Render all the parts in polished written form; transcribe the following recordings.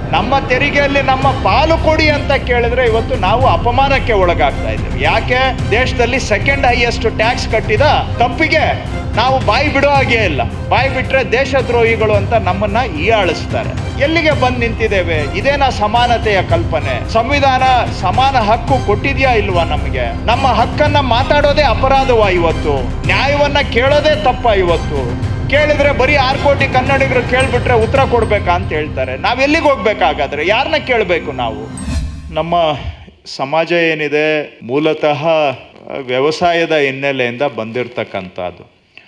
ನಮ್ಮ ತೆರಿಗೆಯಲ್ಲಿ ನಮ್ಮ ಪಾಲು ಕೊಡಿ ಅಂತ ಕೇಳಿದ್ರೆ ಇವತ್ತು ನಾವು ಅಪಮಾನಕ್ಕೆ ಒಳಗಾಗ್ತಾ ಇದ್ದೇವೆ. ಯಾಕೆ? ದೇಶದಲ್ಲಿ ಸೆಕೆಂಡ್ ಹೈಯೆಸ್ಟ್ ಟ್ಯಾಕ್ಸ್ ಕಟ್ಟಿದ ತಪ್ಪಿಗೆ ನಾವು ಬಾಯಿ ಬಿಡೋ ಹಾಗೆ ಇಲ್ಲ. ಬಾಯಿ ಬಿಟ್ರೆ ದೇಶದ್ರೋಹಿಗಳು ಅಂತ ನಮ್ಮನ್ನ ಹೀಯಾಳಿಸ್ತಾರೆ. ಎಲ್ಲಿಗೆ ಬಂದು ನಿಂತಿದ್ದೇವೆ? ಇದೇನಾ ಸಮಾನತೆಯ ಕಲ್ಪನೆ? ಸಂವಿಧಾನ ಸಮಾನ ಹಕ್ಕು ಕೊಟ್ಟಿದ್ಯಾ ಇಲ್ವಾ ನಮಗೆ? ನಮ್ಮ ಹಕ್ಕನ್ನ ಮಾತಾಡೋದೇ ಅಪರಾಧವಾ ಇವತ್ತು? ನ್ಯಾಯವನ್ನ ಕೇಳೋದೇ ತಪ್ಪ ಇವತ್ತು? ಕೇಳಿದ್ರೆ ಬರೀ 6 ಕೋಟಿ ಕನ್ನಡಿಗರು ಕೇಳ್ಬಿಟ್ರೆ ಉತ್ತರ ಕೊಡ್ಬೇಕಾ ಅಂತ ಹೇಳ್ತಾರೆ. ನಾವೆಲ್ಲಿಗೆ ಹೋಗ್ಬೇಕಾಗಾದ್ರೆ? ಯಾರನ್ನ ಕೇಳಬೇಕು ನಾವು? ನಮ್ಮ ಸಮಾಜ ಏನಿದೆ ಮೂಲತಃ ವ್ಯವಸಾಯದ ಹಿನ್ನೆಲೆಯಿಂದ ಬಂದಿರತಕ್ಕಂಥದ್ದು.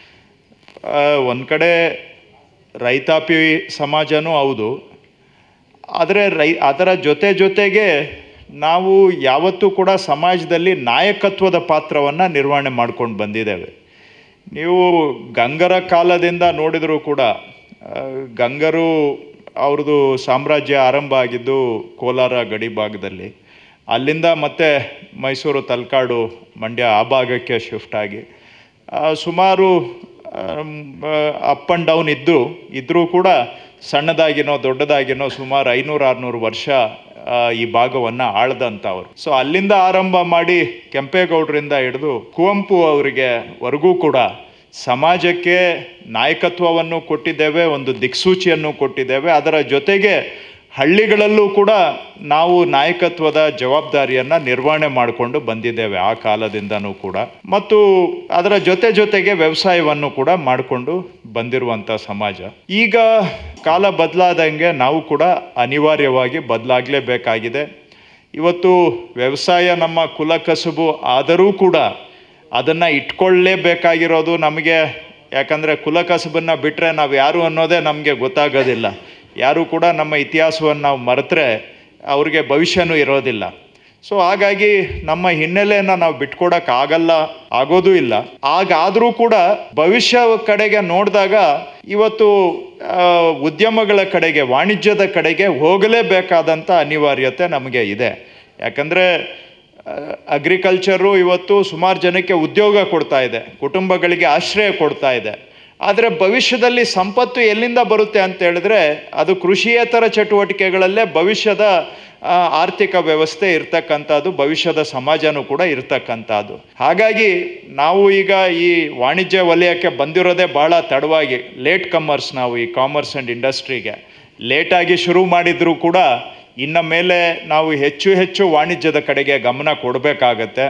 ಒಂದು ಕಡೆ ರೈತಾಪಿ ಸಮಾಜನೂ ಹೌದು. ಆದರೆ ಅದರ ಜೊತೆಗೆ ನಾವು ಯಾವತ್ತೂ ಕೂಡ ಸಮಾಜದಲ್ಲಿ ನಾಯಕತ್ವದ ಪಾತ್ರವನ್ನು ನಿರ್ವಹಣೆ ಮಾಡ್ಕೊಂಡು ಬಂದಿದ್ದೇವೆ. ನೀವು ಗಂಗರ ಕಾಲದಿಂದ ನೋಡಿದರೂ ಕೂಡ ಗಂಗರು ಅವ್ರದ್ದು ಸಾಮ್ರಾಜ್ಯ ಆರಂಭ ಆಗಿದ್ದು ಕೋಲಾರ ಗಡಿ ಭಾಗದಲ್ಲಿ. ಅಲ್ಲಿಂದ ಮತ್ತೆ ಮೈಸೂರು, ತಲಕಾಡು, ಮಂಡ್ಯ ಆ ಭಾಗಕ್ಕೆ ಶಿಫ್ಟ್ ಆಗಿ ಸುಮಾರು ಅಪ್ ಆ್ಯಂಡ್ ಡೌನ್ ಇದ್ದರೂ ಕೂಡ ಸಣ್ಣದಾಗಿನೋ ದೊಡ್ಡದಾಗಿನೋ ಸುಮಾರು 500-600 ವರ್ಷ ಈ ಭಾಗವನ್ನು ಆಳ್ದಂಥವ್ರು. ಸೊ ಅಲ್ಲಿಂದ ಆರಂಭ ಮಾಡಿ ಕೆಂಪೇಗೌಡರಿಂದ ಹಿಡಿದು ಕುವೆಂಪು ಅವರಿಗೆ ವರೆಗೂ ಕೂಡ ಸಮಾಜಕ್ಕೆ ನಾಯಕತ್ವವನ್ನು ಕೊಟ್ಟಿದ್ದೇವೆ, ಒಂದು ದಿಕ್ಸೂಚಿಯನ್ನು ಕೊಟ್ಟಿದ್ದೇವೆ. ಅದರ ಜೊತೆಗೆ ಹಳ್ಳಿಗಳಲ್ಲೂ ಕೂಡ ನಾವು ನಾಯಕತ್ವದ ಜವಾಬ್ದಾರಿಯನ್ನು ನಿರ್ವಹಣೆ ಮಾಡಿಕೊಂಡು ಬಂದಿದ್ದೇವೆ ಆ ಕಾಲದಿಂದನೂ ಕೂಡ. ಮತ್ತು ಅದರ ಜೊತೆಗೆ ವ್ಯವಸಾಯವನ್ನು ಕೂಡ ಮಾಡಿಕೊಂಡು ಬಂದಿರುವಂಥ ಸಮಾಜ. ಈಗ ಕಾಲ ಬದಲಾದಂಗೆ ನಾವು ಕೂಡ ಅನಿವಾರ್ಯವಾಗಿ ಬದಲಾಗಲೇಬೇಕಾಗಿದೆ. ಇವತ್ತು ವ್ಯವಸಾಯ ನಮ್ಮ ಕುಲಕಸುಬು ಆದರೂ ಕೂಡ ಅದನ್ನು ಇಟ್ಕೊಳ್ಳೇಬೇಕಾಗಿರೋದು ನಮಗೆ. ಯಾಕಂದರೆ ಕುಲಕಸುಬನ್ನು ಬಿಟ್ಟರೆ ನಾವು ಯಾರು ಅನ್ನೋದೇ ನಮಗೆ ಗೊತ್ತಾಗೋದಿಲ್ಲ. ಯಾರು ಕೂಡ ನಮ್ಮ ಇತಿಹಾಸವನ್ನು ನಾವು ಮರೆತರೆ ಅವ್ರಿಗೆ ಭವಿಷ್ಯನೂ ಇರೋದಿಲ್ಲ. ಸೊ ಹಾಗಾಗಿ ನಮ್ಮ ಹಿನ್ನೆಲೆಯನ್ನು ನಾವು ಬಿಟ್ಕೊಡೋಕ್ಕಾಗಲ್ಲ, ಆಗೋದೂ ಇಲ್ಲ. ಹಾಗಾದರೂ ಕೂಡ ಭವಿಷ್ಯ ಕಡೆಗೆ ನೋಡಿದಾಗ ಇವತ್ತು ಉದ್ಯಮಗಳ ಕಡೆಗೆ, ವಾಣಿಜ್ಯದ ಕಡೆಗೆ ಹೋಗಲೇಬೇಕಾದಂಥ ಅನಿವಾರ್ಯತೆ ನಮಗೆ ಇದೆ. ಯಾಕಂದರೆ ಅಗ್ರಿಕಲ್ಚರು ಇವತ್ತು ಸುಮಾರು ಜನಕ್ಕೆ ಉದ್ಯೋಗ ಕೊಡ್ತಾ ಇದೆ, ಕುಟುಂಬಗಳಿಗೆ ಆಶ್ರಯ ಕೊಡ್ತಾ ಇದೆ. ಆದರೆ ಭವಿಷ್ಯದಲ್ಲಿ ಸಂಪತ್ತು ಎಲ್ಲಿಂದ ಬರುತ್ತೆ ಅಂತ ಹೇಳಿದ್ರೆ ಅದು ಕೃಷಿಯೇತರ ಚಟುವಟಿಕೆಗಳಲ್ಲೇ ಭವಿಷ್ಯದ ಆರ್ಥಿಕ ವ್ಯವಸ್ಥೆ ಇರ್ತಕ್ಕಂಥದ್ದು, ಭವಿಷ್ಯದ ಸಮಾಜನೂ ಕೂಡ ಇರ್ತಕ್ಕಂಥದ್ದು. ಹಾಗಾಗಿ ನಾವು ಈಗ ಈ ವಾಣಿಜ್ಯ ವಲಯಕ್ಕೆ ಬಂದಿರೋದೇ ಭಾಳ ತಡವಾಗಿ, ಲೇಟ್ ಕಮ್ಮರ್ಸ್. ನಾವು ಈ ಕಾಮರ್ಸ್ ಆ್ಯಂಡ್ ಇಂಡಸ್ಟ್ರಿಗೆ ಲೇಟಾಗಿ ಶುರು ಮಾಡಿದರೂ ಕೂಡ ಇನ್ನು ಮೇಲೆ ನಾವು ಹೆಚ್ಚು ವಾಣಿಜ್ಯದ ಕಡೆಗೆ ಗಮನ ಕೊಡಬೇಕಾಗತ್ತೆ.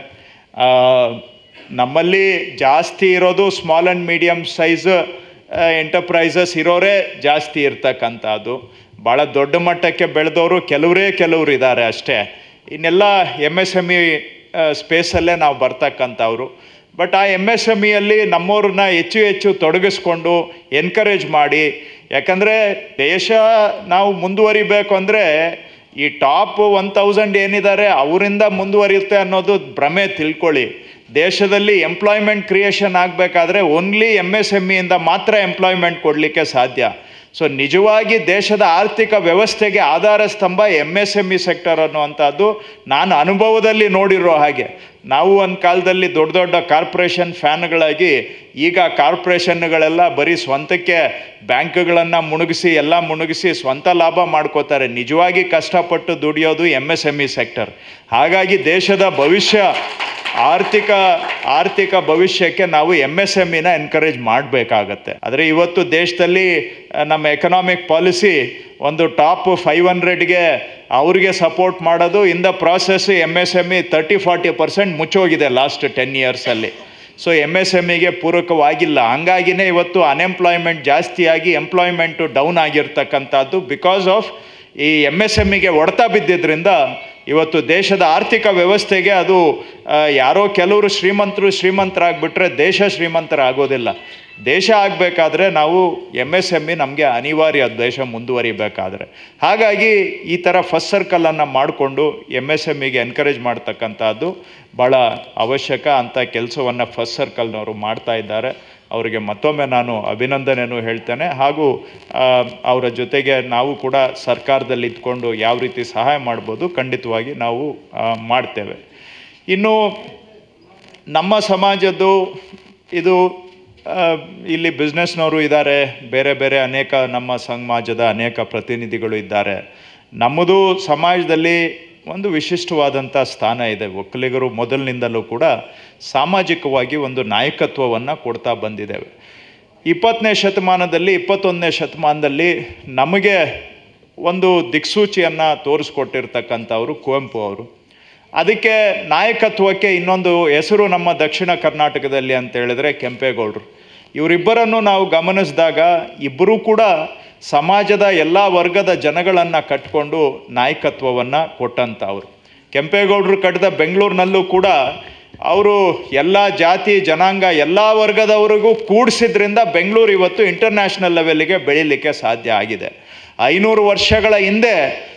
ನಮ್ಮಲ್ಲಿ ಜಾಸ್ತಿ ಇರೋದು small and medium size enterprises ಇರೋರೇ ಜಾಸ್ತಿ ಇರ್ತಕ್ಕಂಥದ್ದು. ಭಾಳ ದೊಡ್ಡ ಮಟ್ಟಕ್ಕೆ ಬೆಳೆದವರು ಕೆಲವರು ಇದ್ದಾರೆ ಅಷ್ಟೇ. ಇನ್ನೆಲ್ಲ MSME ಸ್ಪೇಸಲ್ಲೇ ನಾವು ಬರ್ತಕ್ಕಂಥವ್ರು. ಬಟ್ ಆ MSMEಯಲ್ಲಿ ನಮ್ಮವ್ರನ್ನ ಹೆಚ್ಚು ತೊಡಗಿಸ್ಕೊಂಡು ಎನ್ಕರೇಜ್ ಮಾಡಿ. ಯಾಕಂದರೆ ದೇಶ ನಾವು ಮುಂದುವರಿಬೇಕು ಅಂದರೆ ಈ ಟಾಪ್ 1000 ಏನಿದ್ದಾರೆ ಅವರಿಂದ ಮುಂದುವರಿಯುತ್ತೆ ಅನ್ನೋದು ಭ್ರಮೆ ತಿಳ್ಕೊಳ್ಳಿ. ದೇಶದಲ್ಲಿ ಎಂಪ್ಲಾಯ್ಮೆಂಟ್ ಕ್ರಿಯೇಷನ್ ಆಗಬೇಕಾದ್ರೆ ಓನ್ಲಿ MSMEಯಿಂದ ಮಾತ್ರ ಎಂಪ್ಲಾಯ್ಮೆಂಟ್ ಕೊಡಲಿಕ್ಕೆ ಸಾಧ್ಯ. ಸೊ ನಿಜವಾಗಿ ದೇಶದ ಆರ್ಥಿಕ ವ್ಯವಸ್ಥೆಗೆ ಆಧಾರ ಸ್ತಂಭ MSME ಸೆಕ್ಟರ್ ಅನ್ನುವಂಥದ್ದು ನಾನು ಅನುಭವದಲ್ಲಿ ನೋಡಿರೋ ಹಾಗೆ. ನಾವು ಒಂದು ಕಾಲದಲ್ಲಿ ದೊಡ್ಡ ಕಾರ್ಪೊರೇಷನ್ ಫ್ಯಾನ್ಗಳಾಗಿ, ಈಗ ಕಾರ್ಪೊರೇಷನ್ಗಳೆಲ್ಲ ಬರೀ ಸ್ವಂತಕ್ಕೆ ಬ್ಯಾಂಕ್ಗಳನ್ನು ಮುಳುಗಿಸಿ ಸ್ವಂತ ಲಾಭ ಮಾಡ್ಕೋತಾರೆ. ನಿಜವಾಗಿ ಕಷ್ಟಪಟ್ಟು ದುಡಿಯೋದು MSME ಸೆಕ್ಟರ್. ಹಾಗಾಗಿ ದೇಶದ ಭವಿಷ್ಯ, ಆರ್ಥಿಕ ಭವಿಷ್ಯಕ್ಕೆ ನಾವು MSMEನ ಎನ್ಕರೇಜ್ ಮಾಡಬೇಕಾಗತ್ತೆ. ಆದರೆ ಇವತ್ತು ದೇಶದಲ್ಲಿ ನಮ್ಮ ಎಕನಾಮಿಕ್ ಪಾಲಿಸಿ ಒಂದು ಟಾಪ್ 500ಗೆ ಅವ್ರಿಗೆ ಸಪೋರ್ಟ್ ಮಾಡೋದು, ಇನ್ ದ ಪ್ರಾಸೆಸ್ MSME 30-40% ಮುಚ್ಚೋಗಿದೆ ಲಾಸ್ಟ್ 10 ಇಯರ್ಸಲ್ಲಿ. ಸೊ MSMEಗೆ ಪೂರಕವಾಗಿಲ್ಲ. ಹಂಗಾಗಿನೇ ಇವತ್ತು ಅನ್ಎಂಪ್ಲಾಯ್ಮೆಂಟ್ ಜಾಸ್ತಿಯಾಗಿ ಎಂಪ್ಲಾಯ್ಮೆಂಟು ಡೌನ್ ಆಗಿರ್ತಕ್ಕಂಥದ್ದು. ಬಿಕಾಸ್ ಆಫ್ ಈ MSMEಗೆ ಹೊಡೆತ ಬಿದ್ದಿದ್ದರಿಂದ ಇವತ್ತು ದೇಶದ ಆರ್ಥಿಕ ವ್ಯವಸ್ಥೆಗೆ ಅದು ಯಾರೋ ಕೆಲವರು ಶ್ರೀಮಂತರಾಗ್ಬಿಟ್ರೆ ದೇಶ ಶ್ರೀಮಂತರಾಗೋದಿಲ್ಲ. ದೇಶ ಆಗಬೇಕಾದ್ರೆ ನಾವು MSME ನಮಗೆ ಅನಿವಾರ್ಯ, ದೇಶ ಮುಂದುವರಿಬೇಕಾದ್ರೆ. ಹಾಗಾಗಿ ಈ ಥರ ಫಸ್ಟ್ ಸರ್ಕಲನ್ನು ಮಾಡಿಕೊಂಡು MSMEಗೆ ಎನ್ಕರೇಜ್ ಮಾಡ್ತಕ್ಕಂಥದ್ದು ಭಾಳ ಅವಶ್ಯಕ. ಅಂಥ ಕೆಲಸವನ್ನು ಫಸ್ಟ್ ಸರ್ಕಲ್ನವರು ಮಾಡ್ತಾ ಇದ್ದಾರೆ. ಅವರಿಗೆ ಮತ್ತೊಮ್ಮೆ ನಾನು ಅಭಿನಂದನೆಯನ್ನು ಹೇಳ್ತೇನೆ. ಹಾಗೂ ಅವರ ಜೊತೆಗೆ ನಾವು ಕೂಡ ಸರ್ಕಾರದಲ್ಲಿ ಇದ್ಕೊಂಡು ಯಾವ ರೀತಿ ಸಹಾಯ ಮಾಡ್ಬೋದು ಖಂಡಿತವಾಗಿ ನಾವು ಮಾಡ್ತೇವೆ. ಇನ್ನು ನಮ್ಮ ಸಮಾಜದ್ದು ಇದು ಇಲ್ಲಿ ಬಿಸ್ನೆಸ್ನವರು ಇದ್ದಾರೆ, ಬೇರೆ ಅನೇಕ ನಮ್ಮ ಸಮಾಜದ ಅನೇಕ ಪ್ರತಿನಿಧಿಗಳು ಇದ್ದಾರೆ. ನಮ್ಮದು ಸಮಾಜದಲ್ಲಿ ಒಂದು ವಿಶಿಷ್ಟವಾದಂಥ ಸ್ಥಾನ ಇದೆ. ಒಕ್ಕಲಿಗರು ಮೊದಲಿನಿಂದಲೂ ಕೂಡ ಸಾಮಾಜಿಕವಾಗಿ ಒಂದು ನಾಯಕತ್ವವನ್ನು ಕೊಡ್ತಾ ಬಂದಿದ್ದೇವೆ. 20ನೇ ಶತಮಾನದಲ್ಲಿ 21ನೇ ಶತಮಾನದಲ್ಲಿ ನಮಗೆ ಒಂದು ದಿಕ್ಸೂಚಿಯನ್ನು ತೋರಿಸ್ಕೊಟ್ಟಿರ್ತಕ್ಕಂಥವರು ಕುವೆಂಪು ಅವರು. ಅದಕ್ಕೆ ನಾಯಕತ್ವಕ್ಕೆ ಇನ್ನೊಂದು ಹೆಸರು ನಮ್ಮ ದಕ್ಷಿಣ ಕರ್ನಾಟಕದಲ್ಲಿ ಅಂತ ಹೇಳಿದ್ರೆ ಕೆಂಪೇಗೌಡರು. ಇವರಿಬ್ಬರನ್ನು ನಾವು ಗಮನಿಸಿದಾಗ ಇಬ್ಬರೂ ಕೂಡ ಸಮಾಜದ ಎಲ್ಲ ವರ್ಗದ ಜನಗಳನ್ನು ಕಟ್ಟಿಕೊಂಡು ನಾಯಕತ್ವವನ್ನು ಕೊಟ್ಟಂಥವ್ರು. ಕೆಂಪೇಗೌಡರು ಕಟ್ಟಿದ ಬೆಂಗಳೂರಿನಲ್ಲೂ ಕೂಡ ಅವರು ಎಲ್ಲ ಜಾತಿ ಜನಾಂಗ ಎಲ್ಲ ವರ್ಗದವರಿಗೂ ಕೂಡಿಸಿದ್ರಿಂದ ಬೆಂಗಳೂರು ಇವತ್ತು ಇಂಟರ್ನ್ಯಾಷನಲ್ ಲೆವೆಲ್ಗೆ ಬೆಳೀಲಿಕ್ಕೆ ಸಾಧ್ಯ ಆಗಿದೆ. 500 ವರ್ಷಗಳ ಹಿಂದೆ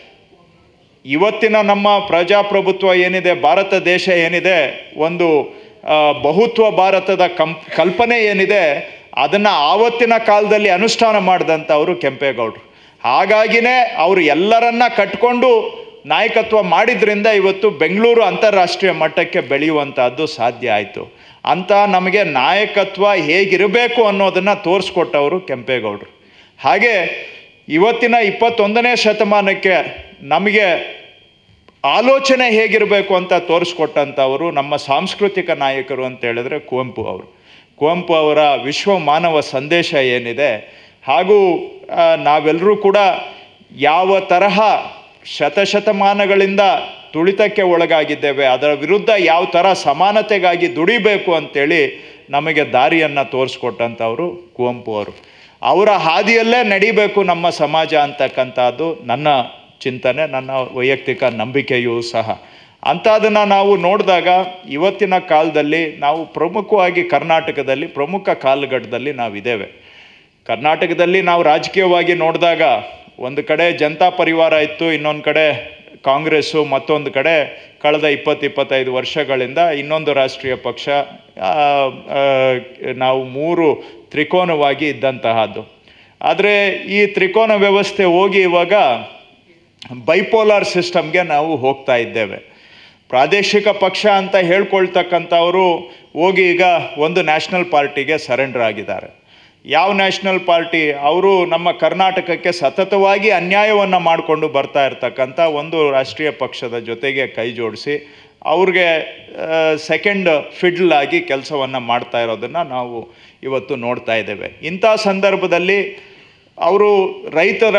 ಇವತ್ತಿನ ನಮ್ಮ ಪ್ರಜಾಪ್ರಭುತ್ವ ಏನಿದೆ, ಭಾರತ ದೇಶ ಏನಿದೆ, ಒಂದು ಬಹುತ್ವ ಭಾರತದ ಕಲ್ಪನೆ ಏನಿದೆ, ಅದನ್ನು ಆವತ್ತಿನ ಕಾಲದಲ್ಲಿ ಅನುಷ್ಠಾನ ಮಾಡಿದಂಥವರು ಕೆಂಪೇಗೌಡರು. ಹಾಗಾಗಿನೇ ಅವರು ಎಲ್ಲರನ್ನ ಕಟ್ಕೊಂಡು ನಾಯಕತ್ವ ಮಾಡಿದ್ರಿಂದ ಇವತ್ತು ಬೆಂಗಳೂರು ಅಂತಾರಾಷ್ಟ್ರೀಯ ಮಟ್ಟಕ್ಕೆ ಬೆಳೆಯುವಂಥದ್ದು ಸಾಧ್ಯ ಆಯಿತು. ಅಂತ ನಮಗೆ ನಾಯಕತ್ವ ಹೇಗಿರಬೇಕು ಅನ್ನೋದನ್ನು ತೋರಿಸ್ಕೊಟ್ಟವರು ಕೆಂಪೇಗೌಡರು. ಹಾಗೆ ಇವತ್ತಿನ 21ನೇ ಶತಮಾನಕ್ಕೆ ನಮಗೆ ಆಲೋಚನೆ ಹೇಗಿರಬೇಕು ಅಂತ ತೋರಿಸ್ಕೊಟ್ಟಂಥವರು ನಮ್ಮ ಸಾಂಸ್ಕೃತಿಕ ನಾಯಕರು ಅಂತ ಹೇಳಿದ್ರೆ ಕುವೆಂಪು ಅವರು. ಕುವೆಂಪು ಅವರ ವಿಶ್ವ ಮಾನವ ಸಂದೇಶ ಏನಿದೆ, ಹಾಗೂ ನಾವೆಲ್ಲರೂ ಕೂಡ ಯಾವ ತರಹ ಶತಶತಮಾನಗಳಿಂದ ತುಳಿತಕ್ಕೆ ಒಳಗಾಗಿದ್ದೇವೆ, ಅದರ ವಿರುದ್ಧ ಯಾವ ಥರ ಸಮಾನತೆಗಾಗಿ ದುಡಿಬೇಕು ಅಂತೇಳಿ ನಮಗೆ ದಾರಿಯನ್ನು ತೋರಿಸ್ಕೊಟ್ಟಂಥವರು ಕುವೆಂಪು ಅವರು. ಅವರ ಹಾದಿಯಲ್ಲೇ ನಡಿಬೇಕು ನಮ್ಮ ಸಮಾಜ ಅಂತಕ್ಕಂಥದ್ದು ನನ್ನ ಚಿಂತನೆ, ನನ್ನ ವೈಯಕ್ತಿಕ ನಂಬಿಕೆಯೂ ಸಹ. ಅಂಥದನ್ನು ನಾವು ನೋಡಿದಾಗ ಇವತ್ತಿನ ಕಾಲದಲ್ಲಿ ನಾವು ಪ್ರಮುಖವಾಗಿ ಕರ್ನಾಟಕದಲ್ಲಿ ಪ್ರಮುಖ ಕಾಲಘಟ್ಟದಲ್ಲಿ ನಾವಿದ್ದೇವೆ. ಕರ್ನಾಟಕದಲ್ಲಿ ನಾವು ರಾಜಕೀಯವಾಗಿ ನೋಡಿದಾಗ ಒಂದು ಕಡೆ ಜನತಾ ಪರಿವಾರ ಇತ್ತು, ಇನ್ನೊಂದು ಕಡೆ ಕಾಂಗ್ರೆಸ್ಸು, ಮತ್ತೊಂದು ಕಡೆ ಕಳೆದ 20-25 ವರ್ಷಗಳಿಂದ ಇನ್ನೊಂದು ರಾಷ್ಟ್ರೀಯ ಪಕ್ಷ, ನಾವು 3 ತ್ರಿಕೋನವಾಗಿ ಇದ್ದಂತಹದ್ದು. ಆದರೆ ಈ ತ್ರಿಕೋನ ವ್ಯವಸ್ಥೆ ಹೋಗಿ ಇವಾಗ ಬೈಪೋಲಾರ್ ಸಿಸ್ಟಮ್ಗೆ ನಾವು ಹೋಗ್ತಾ ಇದ್ದೇವೆ. ಪ್ರಾದೇಶಿಕ ಪಕ್ಷ ಅಂತ ಹೇಳ್ಕೊಳ್ತಕ್ಕಂಥವರು ಹೋಗಿ ಈಗ ಒಂದು ನ್ಯಾಷನಲ್ ಪಾರ್ಟಿಗೆ ಸರೆಂಡರ್ ಆಗಿದ್ದಾರೆ. ಯಾವ ನ್ಯಾಷನಲ್ ಪಾರ್ಟಿ? ಅವರು ನಮ್ಮ ಕರ್ನಾಟಕಕ್ಕೆ ಸತತವಾಗಿ ಅನ್ಯಾಯವನ್ನು ಮಾಡಿಕೊಂಡು ಬರ್ತಾ ಇರ್ತಕ್ಕಂಥ ಒಂದು ರಾಷ್ಟ್ರೀಯ ಪಕ್ಷದ ಜೊತೆಗೆ ಕೈ ಜೋಡಿಸಿ ಅವ್ರಿಗೆ ಸೆಕೆಂಡ್ ಫಿಡ್ಲ್ ಆಗಿ ಕೆಲಸವನ್ನು ಮಾಡ್ತಾ ಇರೋದನ್ನು ನಾವು ಇವತ್ತು ನೋಡ್ತಾ ಇದ್ದೇವೆ. ಇಂಥ ಸಂದರ್ಭದಲ್ಲಿ ಅವರು ರೈತರ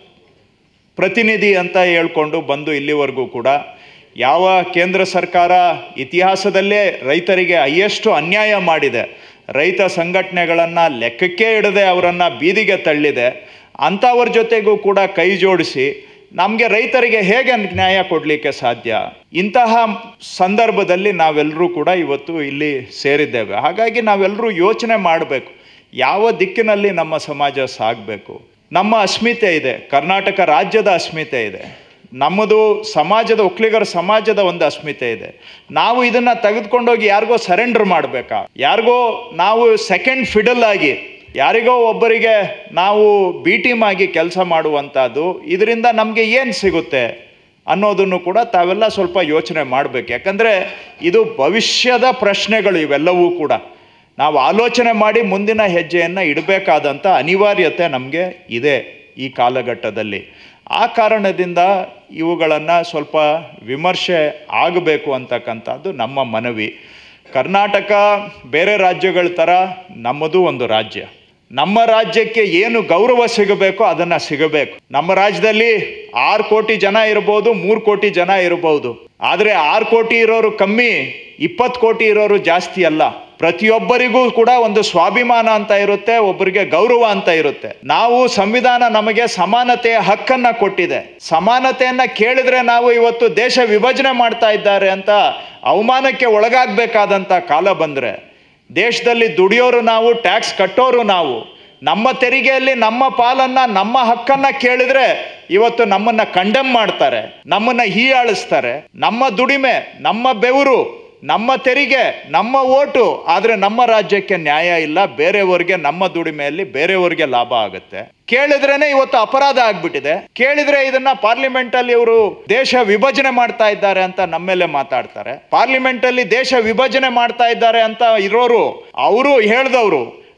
ಪ್ರತಿನಿಧಿ ಅಂತ ಹೇಳ್ಕೊಂಡು ಬಂದು ಇಲ್ಲಿವರೆಗೂ ಕೂಡ ಯಾವ ಕೇಂದ್ರ ಸರ್ಕಾರ ಇತಿಹಾಸದಲ್ಲೇ ರೈತರಿಗೆ ಹೈಯೆಸ್ಟ್ ಅನ್ಯಾಯ ಮಾಡಿದೆ, ರೈತ ಸಂಘಟನೆಗಳನ್ನು ಲೆಕ್ಕಕ್ಕೆ ಇಡದೆ ಅವರನ್ನು ಬೀದಿಗೆ ತಳ್ಳಿದೆ, ಅಂಥವ್ರ ಜೊತೆಗೂ ಕೂಡ ಕೈ ಜೋಡಿಸಿ ನಮಗೆ ರೈತರಿಗೆ ಹೇಗೆ ನ್ಯಾಯ ಕೊಡಲಿಕ್ಕೆ ಸಾಧ್ಯ? ಇಂತಹ ಸಂದರ್ಭದಲ್ಲಿ ನಾವೆಲ್ಲರೂ ಕೂಡ ಇವತ್ತು ಇಲ್ಲಿ ಸೇರಿದ್ದೇವೆ. ಹಾಗಾಗಿ ನಾವೆಲ್ಲರೂ ಯೋಚನೆ ಮಾಡಬೇಕು, ಯಾವ ದಿಕ್ಕಿನಲ್ಲಿ ನಮ್ಮ ಸಮಾಜ ಸಾಗಬೇಕು. ನಮ್ಮ ಅಸ್ಮಿತೆ ಇದೆ, ಕರ್ನಾಟಕ ರಾಜ್ಯದ ಅಸ್ಮಿತೆ ಇದೆ, ನಮ್ಮದು ಸಮಾಜದ ಒಕ್ಕಲಿಗರ ಸಮಾಜದ ಒಂದು ಅಸ್ಮಿತೆ ಇದೆ. ನಾವು ಇದನ್ನು ತೆಗೆದುಕೊಂಡೋಗಿ ಯಾರಿಗೋ ಸರೆಂಡರ್ ಮಾಡಬೇಕಾ? ಯಾರಿಗೋ ನಾವು ಸೆಕೆಂಡ್ ಫಿಡಲ್ ಆಗಿ ಯಾರಿಗೋ ಒಬ್ಬರಿಗೆ ನಾವು ಬಿ ಟೀಮ್ ಆಗಿ ಕೆಲಸ ಮಾಡುವಂಥದ್ದು, ಇದರಿಂದ ನಮಗೆ ಏನು ಸಿಗುತ್ತೆ ಅನ್ನೋದನ್ನು ಕೂಡ ತಾವೆಲ್ಲ ಸ್ವಲ್ಪ ಯೋಚನೆ ಮಾಡಬೇಕು. ಯಾಕಂದರೆ ಇದು ಭವಿಷ್ಯದ ಪ್ರಶ್ನೆಗಳು, ಇವೆಲ್ಲವೂ ಕೂಡ ನಾವು ಆಲೋಚನೆ ಮಾಡಿ ಮುಂದಿನ ಹೆಜ್ಜೆಯನ್ನು ಇಡಬೇಕಾದಂಥ ಅನಿವಾರ್ಯತೆ ನಮಗೆ ಇದೆ ಈ ಕಾಲಘಟ್ಟದಲ್ಲಿ. ಆ ಕಾರಣದಿಂದ ಇವುಗಳನ್ನು ಸ್ವಲ್ಪ ವಿಮರ್ಶೆ ಆಗಬೇಕು ಅಂತಕ್ಕಂಥದ್ದು ನಮ್ಮ ಮನವಿ. ಕರ್ನಾಟಕ ಬೇರೆ ರಾಜ್ಯಗಳ ಥರ ನಮ್ಮದು ಒಂದು ರಾಜ್ಯ. ನಮ್ಮ ರಾಜ್ಯಕ್ಕೆ ಏನು ಗೌರವ ಸಿಗಬೇಕೋ ಅದನ್ನು ಸಿಗಬೇಕು. ನಮ್ಮ ರಾಜ್ಯದಲ್ಲಿ 6 ಕೋಟಿ ಜನ ಇರ್ಬೋದು, 3 ಕೋಟಿ ಜನ ಇರ್ಬೋದು. ಆದರೆ 6 ಕೋಟಿ ಇರೋರು ಕಮ್ಮಿ, 20 ಕೋಟಿ ಇರೋರು ಜಾಸ್ತಿ ಅಲ್ಲ. ಪ್ರತಿಯೊಬ್ಬರಿಗೂ ಕೂಡ ಒಂದು ಸ್ವಾಭಿಮಾನ ಅಂತ ಇರುತ್ತೆ, ಒಬ್ಬರಿಗೆ ಗೌರವ ಅಂತ ಇರುತ್ತೆ. ನಾವು ಸಂವಿಧಾನ ನಮಗೆ ಸಮಾನತೆಯ ಹಕ್ಕನ್ನು ಕೊಟ್ಟಿದೆ. ಸಮಾನತೆಯನ್ನು ಕೇಳಿದ್ರೆ ನಾವು ಇವತ್ತು ದೇಶ ವಿಭಜನೆ ಮಾಡ್ತಾ ಇದ್ದಾರೆ ಅಂತ ಅವಮಾನಕ್ಕೆ ಒಳಗಾಗಬೇಕಾದಂಥ ಕಾಲ ಬಂದರೆ, ದೇಶದಲ್ಲಿ ದುಡಿಯೋರು ನಾವು, ಟ್ಯಾಕ್ಸ್ ಕಟ್ಟೋರು ನಾವು, ನಮ್ಮ ತೆರಿಗೆಯಲ್ಲಿ ನಮ್ಮ ಪಾಲನ್ನು ನಮ್ಮ ಹಕ್ಕನ್ನು ಕೇಳಿದ್ರೆ ಇವತ್ತು ನಮ್ಮನ್ನು ಕಂಡೆಮ್ ಮಾಡ್ತಾರೆ, ನಮ್ಮನ್ನು ಹೀಯಾಳಿಸ್ತಾರೆ. ನಮ್ಮ ದುಡಿಮೆ, ನಮ್ಮ ಬೆವರು, ನಮ್ಮ ತೆರಿಗೆ, ನಮ್ಮ ಓಟು, ಆದರೆ ನಮ್ಮ ರಾಜ್ಯಕ್ಕೆ ನ್ಯಾಯ ಇಲ್ಲ. ಬೇರೆಯವ್ರಿಗೆ ನಮ್ಮ ದುಡಿಮೆಯಲ್ಲಿ ಬೇರೆಯವ್ರಿಗೆ ಲಾಭ ಆಗುತ್ತೆ. ಕೇಳಿದ್ರೇನೆ ಇವತ್ತು ಅಪರಾಧ ಆಗ್ಬಿಟ್ಟಿದೆ. ಕೇಳಿದ್ರೆ ಇದನ್ನ ಪಾರ್ಲಿಮೆಂಟಲ್ಲಿ ಇವರು ದೇಶ ವಿಭಜನೆ ಮಾಡ್ತಾ ಇದ್ದಾರೆ ಅಂತ ನಮ್ಮೇಲೆ ಮಾತಾಡ್ತಾರೆ. ಪಾರ್ಲಿಮೆಂಟಲ್ಲಿ ದೇಶ ವಿಭಜನೆ ಮಾಡ್ತಾ ಇದ್ದಾರೆ ಅಂತ ಇರೋರು, ಅವರು ಹೇಳ್ದವರು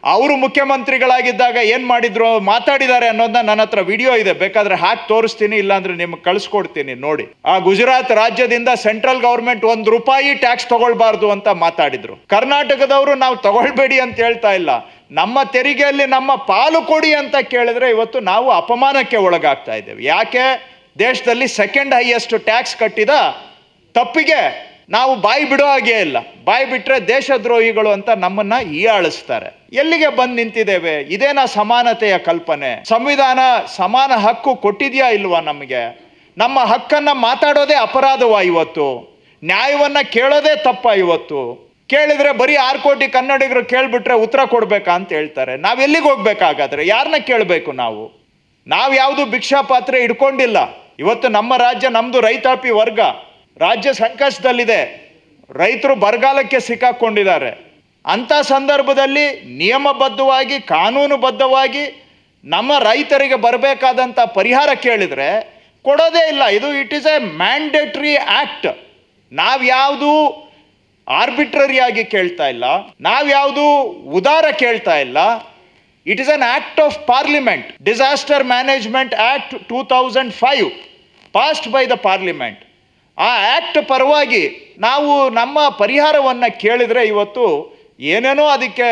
ಅವರು ಮುಖ್ಯಮಂತ್ರಿಗಳಾಗಿದ್ದಾಗ ಏನು ಮಾಡಿದ್ರು, ಮಾತಾಡಿದ್ದಾರೆ ಅನ್ನೋದನ್ನ ನನ್ನ ಹತ್ರ ವಿಡಿಯೋ ಇದೆ, ಬೇಕಾದ್ರೆ ಹಾಕಿ ತೋರಿಸ್ತೀನಿ, ಇಲ್ಲಾಂದ್ರೆ ನಿಮ್ಗೆ ಕಳಿಸ್ಕೊಡ್ತೀನಿ ನೋಡಿ. ಆ ಗುಜರಾತ್ ರಾಜ್ಯದಿಂದ ಸೆಂಟ್ರಲ್ ಗೌರ್ಮೆಂಟ್ ₹1 ಟ್ಯಾಕ್ಸ್ ತಗೊಳ್ಬಾರ್ದು ಅಂತ ಮಾತಾಡಿದ್ರು. ಕರ್ನಾಟಕದವರು ನಾವು ತಗೊಳ್ಬೇಡಿ ಅಂತ ಹೇಳ್ತಾ ಇಲ್ಲ, ನಮ್ಮ ತೆರಿಗೆಯಲ್ಲಿ ನಮ್ಮ ಪಾಲು ಕೊಡಿ ಅಂತ ಕೇಳಿದ್ರೆ ಇವತ್ತು ನಾವು ಅಪಮಾನಕ್ಕೆ ಒಳಗಾಗ್ತಾ ಇದ್ದೇವೆ. ಯಾಕೆ? ದೇಶದಲ್ಲಿ ಸೆಕೆಂಡ್ ಹೈಯೆಸ್ಟ್ ಟ್ಯಾಕ್ಸ್ ಕಟ್ಟಿದ ತಪ್ಪಿಗೆ ನಾವು ಬಾಯಿ ಬಿಡೋ ಹಾಗೆ ಇಲ್ಲ. ಬಾಯಿ ಬಿಟ್ರೆ ದೇಶದ್ರೋಹಿಗಳು ಅಂತ ನಮ್ಮನ್ನ ಹೀಯಾಳಿಸ್ತಾರೆ. ಎಲ್ಲಿಗೆ ಬಂದು ನಿಂತಿದ್ದೇವೆ? ಇದೇನಾ ಸಮಾನತೆಯ ಕಲ್ಪನೆ? ಸಂವಿಧಾನ ಸಮಾನ ಹಕ್ಕು ಕೊಟ್ಟಿದ್ಯಾ ಇಲ್ವಾ ನಮಗೆ? ನಮ್ಮ ಹಕ್ಕನ್ನ ಮಾತಾಡೋದೇ ಅಪರಾಧವಾ ಇವತ್ತು? ನ್ಯಾಯವನ್ನ ಕೇಳೋದೇ ತಪ್ಪ ಇವತ್ತು? ಕೇಳಿದ್ರೆ ಬರೀ 6 ಕೋಟಿ ಕನ್ನಡಿಗರು ಕೇಳ್ಬಿಟ್ರೆ ಉತ್ತರ ಕೊಡ್ಬೇಕಾ ಅಂತ ಹೇಳ್ತಾರೆ. ನಾವ್ ಎಲ್ಲಿಗೆ ಹೋಗ್ಬೇಕಾಗಾದ್ರೆ? ಯಾರನ್ನ ಕೇಳಬೇಕು ನಾವು? ನಾವ್ ಯಾವುದು ಭಿಕ್ಷಾ ಪಾತ್ರೆ ಇಟ್ಕೊಂಡಿಲ್ಲ. ಇವತ್ತು ನಮ್ಮ ರಾಜ್ಯ, ನಮ್ದು ರೈತಾಪಿ ವರ್ಗ ರಾಜ್ಯ ಸಂಕಷ್ಟದಲ್ಲಿದೆ. ರೈತರು ಬರಗಾಲಕ್ಕೆ ಸಿಕ್ಕಾಕೊಂಡಿದ್ದಾರೆ. ಅಂಥ ಸಂದರ್ಭದಲ್ಲಿ ನಿಯಮಬದ್ಧವಾಗಿ, ಕಾನೂನುಬದ್ಧವಾಗಿ ನಮ್ಮ ರೈತರಿಗೆ ಬರಬೇಕಾದಂಥ ಪರಿಹಾರ ಕೇಳಿದರೆ ಕೊಡೋದೇ ಇಲ್ಲ. It is a mandatory act. ನಾವ್ಯಾವುದು ಆರ್ಬಿಟ್ರರಿಯಾಗಿ ಕೇಳ್ತಾ ಇಲ್ಲ, ನಾವ್ಯಾವುದು ಉದಾರ ಕೇಳ್ತಾ ಇಲ್ಲ. It is an act of parliament, disaster management act 2005 passed by the parliament. ಆ ಆಕ್ಟ್ ಪರವಾಗಿ ನಾವು ನಮ್ಮ ಪರಿಹಾರವನ್ನು ಕೇಳಿದರೆ ಇವತ್ತು ಏನೇನೋ ಅದಕ್ಕೆ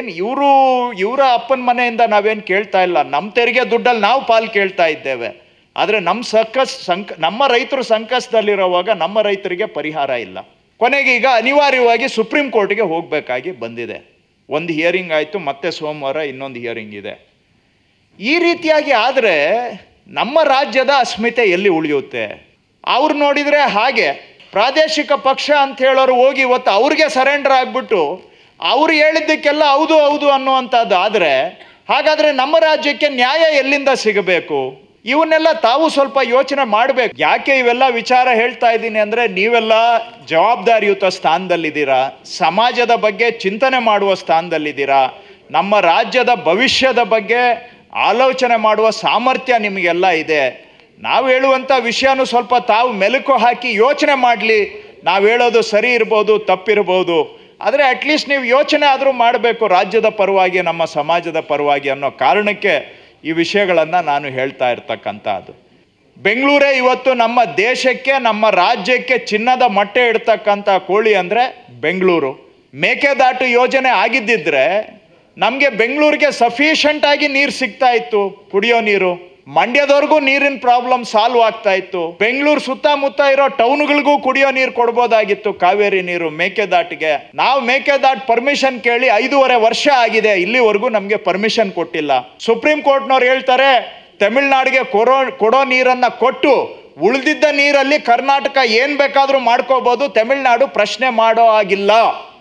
ಇವರ ಅಪ್ಪನ ಮನೆಯಿಂದ ನಾವೇನು ಕೇಳ್ತಾ ಇಲ್ಲ. ನಮ್ಮ ತೆರಿಗೆ ದುಡ್ಡಲ್ಲಿ ನಾವು ಪಾಲು ಕೇಳ್ತಾ ಇದ್ದೇವೆ. ಆದರೆ ನಮ್ಮ ರೈತರು ಸಂಕಷ್ಟದಲ್ಲಿರುವಾಗ ನಮ್ಮ ರೈತರಿಗೆ ಪರಿಹಾರ ಇಲ್ಲ. ಕೊನೆಗೆ ಈಗ ಅನಿವಾರ್ಯವಾಗಿ ಸುಪ್ರೀಂ ಕೋರ್ಟ್ಗೆ ಹೋಗಬೇಕಾಗಿ ಬಂದಿದೆ. ಒಂದು ಹಿಯರಿಂಗ್ ಆಯಿತು, ಮತ್ತೆ ಸೋಮವಾರ ಇನ್ನೊಂದು ಹಿಯರಿಂಗ್ ಇದೆ. ಈ ರೀತಿಯಾಗಿ ಆದರೆ ನಮ್ಮ ರಾಜ್ಯದ ಅಸ್ಮಿತೆ ಎಲ್ಲಿ ಉಳಿಯುತ್ತೆ? ಅವ್ರು ನೋಡಿದರೆ ಹಾಗೆ ಪ್ರಾದೇಶಿಕ ಪಕ್ಷ ಅಂತ ಹೇಳೋರು ಹೋಗಿ ಇವತ್ತು ಅವ್ರಿಗೆ ಸರೆಂಡರ್ ಆಗಿಬಿಟ್ಟು ಅವ್ರು ಹೇಳಿದ್ದಕ್ಕೆಲ್ಲ ಹೌದು ಹೌದು ಅನ್ನುವಂಥದ್ದು. ಆದರೆ ಹಾಗಾದರೆ ನಮ್ಮ ರಾಜ್ಯಕ್ಕೆ ನ್ಯಾಯ ಎಲ್ಲಿಂದ ಸಿಗಬೇಕು? ಇವನ್ನೆಲ್ಲ ತಾವು ಸ್ವಲ್ಪ ಯೋಚನೆ ಮಾಡಬೇಕು. ಯಾಕೆ ಇವೆಲ್ಲ ವಿಚಾರ ಹೇಳ್ತಾ ಇದ್ದೀನಿ ಅಂದರೆ, ನೀವೆಲ್ಲ ಜವಾಬ್ದಾರಿಯುತ ಸ್ಥಾನದಲ್ಲಿದ್ದೀರಾ, ಸಮಾಜದ ಬಗ್ಗೆ ಚಿಂತನೆ ಮಾಡುವ ಸ್ಥಾನದಲ್ಲಿದ್ದೀರಾ, ನಮ್ಮ ರಾಜ್ಯದ ಭವಿಷ್ಯದ ಬಗ್ಗೆ ಆಲೋಚನೆ ಮಾಡುವ ಸಾಮರ್ಥ್ಯ ನಿಮಗೆಲ್ಲ ಇದೆ. ನಾವು ಹೇಳುವಂಥ ವಿಷಯನೂ ಸ್ವಲ್ಪ ತಾವು ಮೆಲುಕು ಹಾಕಿ ಯೋಚನೆ ಮಾಡಲಿ. ನಾವು ಹೇಳೋದು ಸರಿ ಇರ್ಬೋದು, ತಪ್ಪಿರ್ಬೋದು, ಆದರೆ ಅಟ್ಲೀಸ್ಟ್ ನೀವು ಯೋಚನೆ ಆದರೂ ಮಾಡಬೇಕು ರಾಜ್ಯದ ಪರವಾಗಿ, ನಮ್ಮ ಸಮಾಜದ ಪರವಾಗಿ ಅನ್ನೋ ಕಾರಣಕ್ಕೆ ಈ ವಿಷಯಗಳನ್ನು ನಾನು ಹೇಳ್ತಾ ಇರ್ತಕ್ಕಂಥದ್ದು. ಬೆಂಗಳೂರೇ ಇವತ್ತು ನಮ್ಮ ದೇಶಕ್ಕೆ, ನಮ್ಮ ರಾಜ್ಯಕ್ಕೆ ಚಿನ್ನದ ಮೊಟ್ಟೆ ಇಡ್ತಕ್ಕಂಥ ಕೋಳಿ ಅಂದರೆ ಬೆಂಗಳೂರು. ಮೇಕೆದಾಟು ಯೋಜನೆ ಆಗಿದ್ದಿದ್ರೆ ನಮಗೆ ಬೆಂಗಳೂರಿಗೆ ಸಫಿಷಿಯೆಂಟಾಗಿ ನೀರು ಸಿಗ್ತಾ ಇತ್ತು, ಕುಡಿಯೋ ನೀರು. ಮಂಡ್ಯದವರೆಗೂ ನೀರಿನ ಪ್ರಾಬ್ಲಮ್ ಸಾಲ್ವ್ ಆಗ್ತಾ ಇತ್ತು. ಬೆಂಗಳೂರು ಸುತ್ತಮುತ್ತ ಇರೋ ಟೌನ್ಗಳಿಗೂ ಕುಡಿಯೋ ನೀರು ಕೊಡ್ಬೋದಾಗಿತ್ತು, ಕಾವೇರಿ ನೀರು, ಮೇಕೆದಾಟಿಗೆ. ನಾವು ಮೇಕೆದಾಟ್ ಪರ್ಮಿಷನ್ ಕೇಳಿ 5.5 ವರ್ಷ ಆಗಿದೆ, ಇಲ್ಲಿವರೆಗೂ ನಮಗೆ ಪರ್ಮಿಷನ್ ಕೊಟ್ಟಿಲ್ಲ. ಸುಪ್ರೀಂ ಕೋರ್ಟ್ನವ್ರು ಹೇಳ್ತಾರೆ ತಮಿಳ್ನಾಡಿಗೆ ಕೊಡೋ ನೀರನ್ನ ಕೊಟ್ಟು ಉಳಿದಿದ್ದ ನೀರಲ್ಲಿ ಕರ್ನಾಟಕ ಏನ್ ಬೇಕಾದ್ರೂ ಮಾಡ್ಕೋಬಹುದು, ತಮಿಳ್ನಾಡು ಪ್ರಶ್ನೆ ಮಾಡೋ ಆಗಿಲ್ಲ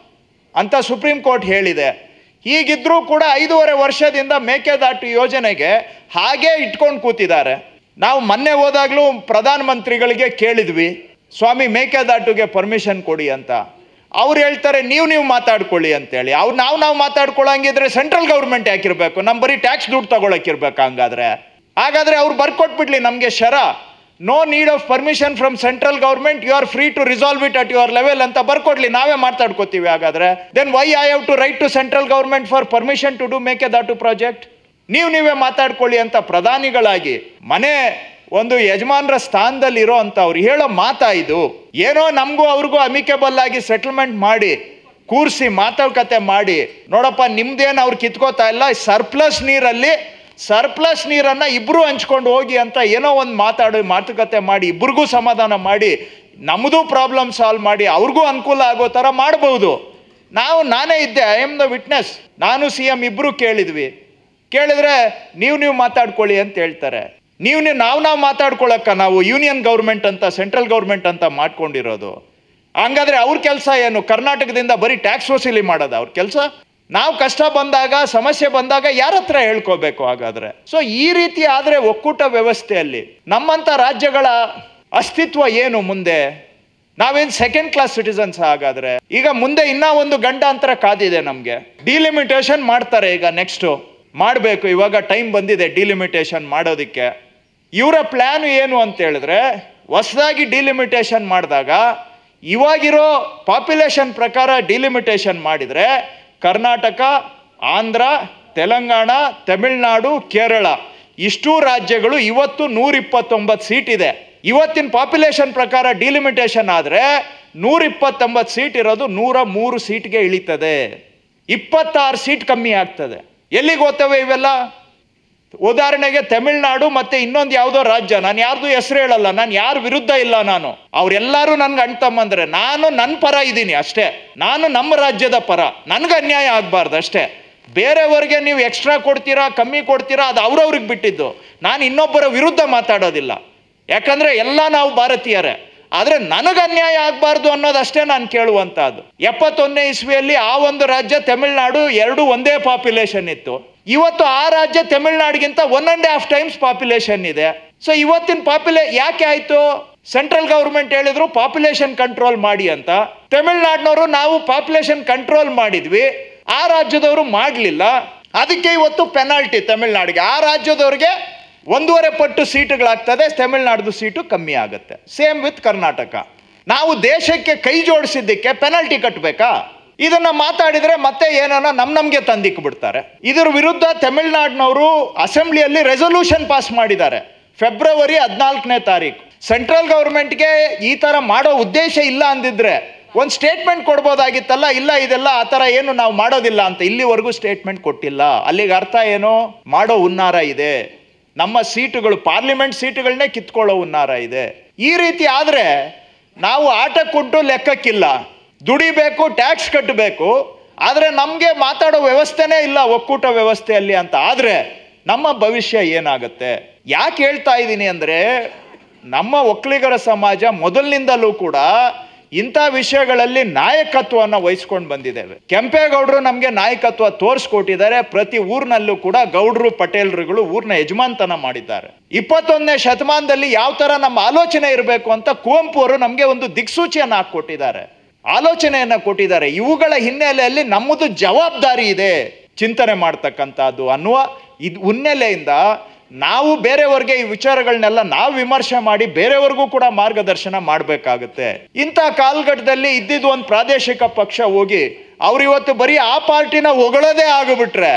ಅಂತ ಸುಪ್ರೀಂ ಕೋರ್ಟ್ ಹೇಳಿದೆ. ಹೀಗಿದ್ರೂ ಕೂಡ 5.5 ವರ್ಷದಿಂದ ಮೇಕೆದಾಟು ಯೋಜನೆಗೆ ಹಾಗೇ ಇಟ್ಕೊಂಡು ಕೂತಿದ್ದಾರೆ. ನಾವು ಮೊನ್ನೆ ಹೋದಾಗಲೂ ಪ್ರಧಾನಮಂತ್ರಿಗಳಿಗೆ ಕೇಳಿದ್ವಿ, ಸ್ವಾಮಿ ಮೇಕೆದಾಟುಗೆ ಪರ್ಮಿಷನ್ ಕೊಡಿ ಅಂತ. ಅವ್ರು ಹೇಳ್ತಾರೆ ನೀವು ಮಾತಾಡ್ಕೊಳ್ಳಿ ಅಂತೇಳಿ. ನಾವು ಮಾತಾಡ್ಕೊಳ್ಳಂಗಿದ್ರೆ ಸೆಂಟ್ರಲ್ ಗೌರ್ಮೆಂಟ್ ಯಾಕಿರ್ಬೇಕು? ನಮ್ಮ ಬರೀ ಟ್ಯಾಕ್ಸ್ ದುಡ್ಡು ತಗೊಳಕ್ಕಿರ್ಬೇಕು. ಹಾಗಾದ್ರೆ ಅವ್ರು ಬರ್ಕೊಟ್ಬಿಡ್ಲಿ ನಮಗೆ ಶರ, no need of permission from central government, you are free to resolve it at your level ಅಂತ ಬರ್ಕೊಡ್ಲಿ, ನಾವೇ ಮಾತಾಡ್ಕೋತೀವಿ. ಹಾಗಾದ್ರೆ then why I have to write to central government for permission to do Mekedatu project? ನೀವೇ ಮಾತಾಡ್ಕೊಳ್ಳಿ ಅಂತ ಪ್ರಧಾನಿಗಳಾಗಿ ಮನೆ ಒಂದು ಯಜಮಾನರ ಸ್ಥಾನದಲ್ಲಿರೋ ಅಂತ ಅವ್ರು ಹೇಳೋ ಮಾತಾ ಇದು? ಏನೋ ನಮಗೂ ಅವ್ರಿಗೂ ಅಮಿಕೇಬಲ್ ಆಗಿ ಸೆಟಲ್ಮೆಂಟ್ ಮಾಡಿ ಕೂರಿಸಿ ಮಾತುಕತೆ ಮಾಡಿ, ನೋಡಪ್ಪ ನಿಮ್ದೇನು ಅವ್ರು ಕಿತ್ಕೋತಾ ಇಲ್ಲ, ಸರ್ಪ್ಲಸ್ ನೀರನ್ನ ಇಬ್ರು ಹಂಚ್ಕೊಂಡು ಹೋಗಿ ಅಂತ ಏನೋ ಒಂದು ಮಾತುಕತೆ ಮಾಡಿ ಇಬ್ರಿಗೂ ಸಮಾಧಾನ ಮಾಡಿ ನಮ್ಮದು ಪ್ರಾಬ್ಲಮ್ ಸಾಲ್ವ್ ಮಾಡಿ ಅವ್ರಿಗೂ ಅನುಕೂಲ ಆಗೋ ಥರ ಮಾಡಬಹುದು. ನಾನೇ ಇದ್ದೆ, ಐ ಆಮ್ ದ ವಿಟ್ನೆಸ್. ನಾನು CM ಇಬ್ರು ಕೇಳಿದ್ರೆ ನೀವು ಮಾತಾಡ್ಕೊಳ್ಳಿ ಅಂತ ಹೇಳ್ತಾರೆ. ನಾವು ಮಾತಾಡ್ಕೊಳಕ್ಕ ನಾವು ಯೂನಿಯನ್ ಗೌರ್ಮೆಂಟ್ ಅಂತ, ಸೆಂಟ್ರಲ್ ಗೌರ್ಮೆಂಟ್ ಅಂತ ಮಾಡ್ಕೊಂಡಿರೋದು? ಹಂಗಾದ್ರೆ ಅವ್ರ ಕೆಲಸ ಏನು? ಕರ್ನಾಟಕದಿಂದ ಬರೀ ಟ್ಯಾಕ್ಸ್ ವಸೂಲಿ ಮಾಡೋದು ಅವ್ರ ಕೆಲಸ? ನಾವು ಕಷ್ಟ ಬಂದಾಗ, ಸಮಸ್ಯೆ ಬಂದಾಗ ಯಾರ ಹತ್ರ ಹೇಳ್ಕೋಬೇಕು ಹಾಗಾದ್ರೆ? ಸೊ ಈ ರೀತಿ ಆದರೆ ಒಕ್ಕೂಟ ವ್ಯವಸ್ಥೆಯಲ್ಲಿ ನಮ್ಮಂಥ ರಾಜ್ಯಗಳ ಅಸ್ತಿತ್ವ ಏನು ಮುಂದೆ? ನಾವೇನು ಸೆಕೆಂಡ್ ಕ್ಲಾಸ್ ಸಿಟಿಸನ್ಸ್ ಹಾಗಾದ್ರೆ? ಈಗ ಮುಂದೆ ಇನ್ನೂ ಒಂದು ಗಂಡಾಂತರ ಕಾದಿದೆ ನಮಗೆ. ಡಿಲಿಮಿಟೇಷನ್ ಮಾಡ್ತಾರೆ, ಈಗ ನೆಕ್ಸ್ಟು ಮಾಡಬೇಕು. ಇವಾಗ ಟೈಮ್ ಬಂದಿದೆ ಡಿಲಿಮಿಟೇಷನ್ ಮಾಡೋದಕ್ಕೆ. ಇವರ ಪ್ಲ್ಯಾನ್ ಏನು ಅಂತ ಹೇಳಿದ್ರೆ, ಹೊಸದಾಗಿ ಡಿಲಿಮಿಟೇಷನ್ ಮಾಡಿದಾಗ ಇವಾಗಿರೋ ಪಾಪ್ಯುಲೇಷನ್ ಪ್ರಕಾರ ಡಿಲಿಮಿಟೇಷನ್ ಮಾಡಿದರೆ ಕರ್ನಾಟಕ ಆಂಧ್ರ, ತೆಲಂಗಾಣ, ತಮಿಳುನಾಡು, ಕೇರಳ ಇಷ್ಟೂ ರಾಜ್ಯಗಳು ಇವತ್ತು 129 ಸೀಟ್ ಇದೆ. ಇವತ್ತಿನ ಪಾಪ್ಯುಲೇಷನ್ ಪ್ರಕಾರ ಡಿಲಿಮಿಟೇಷನ್ ಆದರೆ 129 ಸೀಟ್ ಇರೋದು 103 ಸೀಟ್ಗೆ ಇಳಿತದೆ. 26 ಸೀಟ್ ಕಮ್ಮಿ ಆಗ್ತದೆ. ಎಲ್ಲಿಗೆ ಹೋಗ್ತವೆ ಇವೆಲ್ಲ? ಉದಾಹರಣೆಗೆ ತಮಿಳುನಾಡು ಮತ್ತೆ ಇನ್ನೊಂದು ಯಾವುದೋ ರಾಜ್ಯ, ನಾನು ಯಾರ್ದು ಹೆಸರು ಹೇಳಲ್ಲ, ನಾನು ಯಾರ ವಿರುದ್ಧ ಇಲ್ಲ, ನಾನು ಅವರೆಲ್ಲರೂ ನನ್ಗೆ ಅಣ್ತಮ್ಮಂದ್ರೆ ನಾನು ನನ್ನ ಪರ ಇದ್ದೀನಿ ಅಷ್ಟೇ. ನಾನು ನಮ್ಮ ರಾಜ್ಯದ ಪರ, ನನಗೆ ಅನ್ಯಾಯ ಆಗಬಾರ್ದು ಅಷ್ಟೇ. ಬೇರೆಯವ್ರಿಗೆ ನೀವು ಎಕ್ಸ್ಟ್ರಾ ಕೊಡ್ತೀರಾ ಕಮ್ಮಿ ಕೊಡ್ತೀರಾ ಅದು ಅವ್ರವ್ರಿಗೆ ಬಿಟ್ಟಿದ್ದು. ನಾನು ಇನ್ನೊಬ್ಬರ ವಿರುದ್ಧ ಮಾತಾಡೋದಿಲ್ಲ, ಯಾಕಂದರೆ ಎಲ್ಲ ನಾವು ಭಾರತೀಯರೇ. ಆದರೆ ನನಗೆ ಅನ್ಯಾಯ ಆಗಬಾರ್ದು ಅನ್ನೋದಷ್ಟೇ ನಾನು ಕೇಳುವಂಥದ್ದು. 71ನೇ ಇಸ್ವಿಯಲ್ಲಿ ಆ ಒಂದು ರಾಜ್ಯ ತಮಿಳುನಾಡು ಎರಡು ಒಂದೇ ಪಾಪ್ಯುಲೇಷನ್ ಇತ್ತು. ಇವತ್ತು ಆ ರಾಜ್ಯ ತಮಿಳುನಾಡಿಗಿಂತ 1.5 ಟೈಮ್ಸ್ ಪಾಪ್ಯುಲೇಷನ್ ಇದೆ. ಸೊ ಇವತ್ತಿನ ಯಾಕೆ ಆಯಿತು? ಸೆಂಟ್ರಲ್ ಗೌರ್ಮೆಂಟ್ ಹೇಳಿದ್ರು ಪಾಪ್ಯುಲೇಷನ್ ಕಂಟ್ರೋಲ್ ಮಾಡಿ ಅಂತ. ತಮಿಳುನಾಡಿನವರು ನಾವು ಪಾಪ್ಯುಲೇಷನ್ ಕಂಟ್ರೋಲ್ ಮಾಡಿದ್ವಿ, ಆ ರಾಜ್ಯದವರು ಮಾಡಲಿಲ್ಲ. ಅದಕ್ಕೆ ಇವತ್ತು ಪೆನಾಲ್ಟಿ ತಮಿಳುನಾಡಿಗೆ. ಆ ರಾಜ್ಯದವ್ರಿಗೆ 1.5 ಪಟ್ಟು ಸೀಟುಗಳಾಗ್ತದೆ, ತಮಿಳುನಾಡ್ದು ಸೀಟು ಕಮ್ಮಿ ಆಗುತ್ತೆ. Same with Karnataka. ನಾವು ದೇಶಕ್ಕೆ ಕೈ ಜೋಡಿಸಿದ್ದಕ್ಕೆ ಪೆನಾಲ್ಟಿ ಕಟ್ಟಬೇಕಾ? ಇದನ್ನ ಮಾತಾಡಿದ್ರೆ ಮತ್ತೆ ಏನೋ ನಮ್ಗೆ ತಂದಿಕ್ ಬಿಡ್ತಾರೆ. ಇದರ ವಿರುದ್ಧ ತಮಿಳುನಾಡಿನವರು ಅಸೆಂಬ್ಲಿಯಲ್ಲಿ ರೆಸೊಲ್ಯೂಷನ್ ಪಾಸ್ ಮಾಡಿದ್ದಾರೆ ಫೆಬ್ರವರಿ 14ನೇ ತಾರೀಕು. ಸೆಂಟ್ರಲ್ ಗೌರ್ಮೆಂಟ್ಗೆ ಈ ಥರ ಮಾಡೋ ಉದ್ದೇಶ ಇಲ್ಲ ಅಂದಿದ್ರೆ ಒಂದು ಸ್ಟೇಟ್ಮೆಂಟ್ ಕೊಡ್ಬೋದಾಗಿತ್ತಲ್ಲ. ಇಲ್ಲ, ಇದೆಲ್ಲ ಆ ಥರ ಏನು ನಾವು ಮಾಡೋದಿಲ್ಲ ಅಂತ ಇಲ್ಲಿವರೆಗೂ ಸ್ಟೇಟ್ಮೆಂಟ್ ಕೊಟ್ಟಿಲ್ಲ. ಅಲ್ಲಿಗೆ ಅರ್ಥ ಏನು? ಮಾಡೋ ಹುನ್ನಾರ ಇದೆ. ನಮ್ಮ ಸೀಟುಗಳು, ಪಾರ್ಲಿಮೆಂಟ್ ಸೀಟುಗಳನ್ನೇ ಕಿತ್ಕೊಳ್ಳೋ ಹುನ್ನಾರ ಇದೆ. ಈ ರೀತಿ ಆದರೆ ನಾವು ಆಟಕ್ಕುಂಟು ಲೆಕ್ಕಕ್ಕಿಲ್ಲ, ದುಡಿಬೇಕು, ಟ್ಯಾಕ್ಸ್ ಕಟ್ಟಬೇಕು, ಆದರೆ ನಮಗೆ ಮಾತಾಡೋ ವ್ಯವಸ್ಥೆನೇ ಇಲ್ಲ ಒಕ್ಕೂಟ ವ್ಯವಸ್ಥೆಯಲ್ಲಿ ಅಂತ ಆದರೆ ನಮ್ಮ ಭವಿಷ್ಯ ಏನಾಗುತ್ತೆ? ಯಾಕೆ ಹೇಳ್ತಾ ಇದ್ದೀನಿ ಅಂದರೆ, ನಮ್ಮ ಒಕ್ಕಲಿಗರ ಸಮಾಜ ಮೊದಲಿನಿಂದಲೂ ಕೂಡ ಇಂಥ ವಿಷಯಗಳಲ್ಲಿ ನಾಯಕತ್ವವನ್ನು ವಹಿಸ್ಕೊಂಡು ಬಂದಿದ್ದೇವೆ. ಕೆಂಪೇಗೌಡರು ನಮಗೆ ನಾಯಕತ್ವ ತೋರಿಸ್ಕೊಟ್ಟಿದ್ದಾರೆ. ಪ್ರತಿ ಊರಿನಲ್ಲೂ ಕೂಡ ಗೌಡರು ಪಟೇಲ್ರುಗಳು ಊರಿನ ಯಜಮಾನ್ತನ ಮಾಡಿದ್ದಾರೆ. 21ನೇ ಶತಮಾನದಲ್ಲಿ ಯಾವ ಥರ ನಮ್ಮ ಆಲೋಚನೆ ಇರಬೇಕು ಅಂತ ಕುವೆಂಪು ಅವರು ನಮಗೆ ಒಂದು ದಿಕ್ಸೂಚಿಯನ್ನು ಹಾಕಿಕೊಟ್ಟಿದ್ದಾರೆ, ಆಲೋಚನೆಯನ್ನು ಕೊಟ್ಟಿದ್ದಾರೆ. ಇವುಗಳ ಹಿನ್ನೆಲೆಯಲ್ಲಿ ನಮ್ಮದು ಜವಾಬ್ದಾರಿ ಇದೆ ಚಿಂತನೆ ಮಾಡ್ತಕ್ಕಂಥದ್ದು ಅನ್ನುವ ಹಿನ್ನೆಲೆಯಿಂದ ನಾವು ಬೇರೆಯವ್ರಿಗೆ ಈ ವಿಚಾರಗಳನ್ನೆಲ್ಲ ನಾವು ವಿಮರ್ಶೆ ಮಾಡಿ ಬೇರೆಯವ್ರಿಗೂ ಕೂಡ ಮಾರ್ಗದರ್ಶನ ಮಾಡಬೇಕಾಗುತ್ತೆ. ಇಂಥ ಕಾಲಘಟ್ಟದಲ್ಲಿ ಇದ್ದಿದ್ದು ಒಂದು ಪ್ರಾದೇಶಿಕ ಪಕ್ಷ ಹೋಗಿ ಅವ್ರಿವತ್ತು ಬರೀ ಆ ಪಾರ್ಟಿನ ಹೊಗಳೋದೇ ಆಗಿಬಿಟ್ರೆ,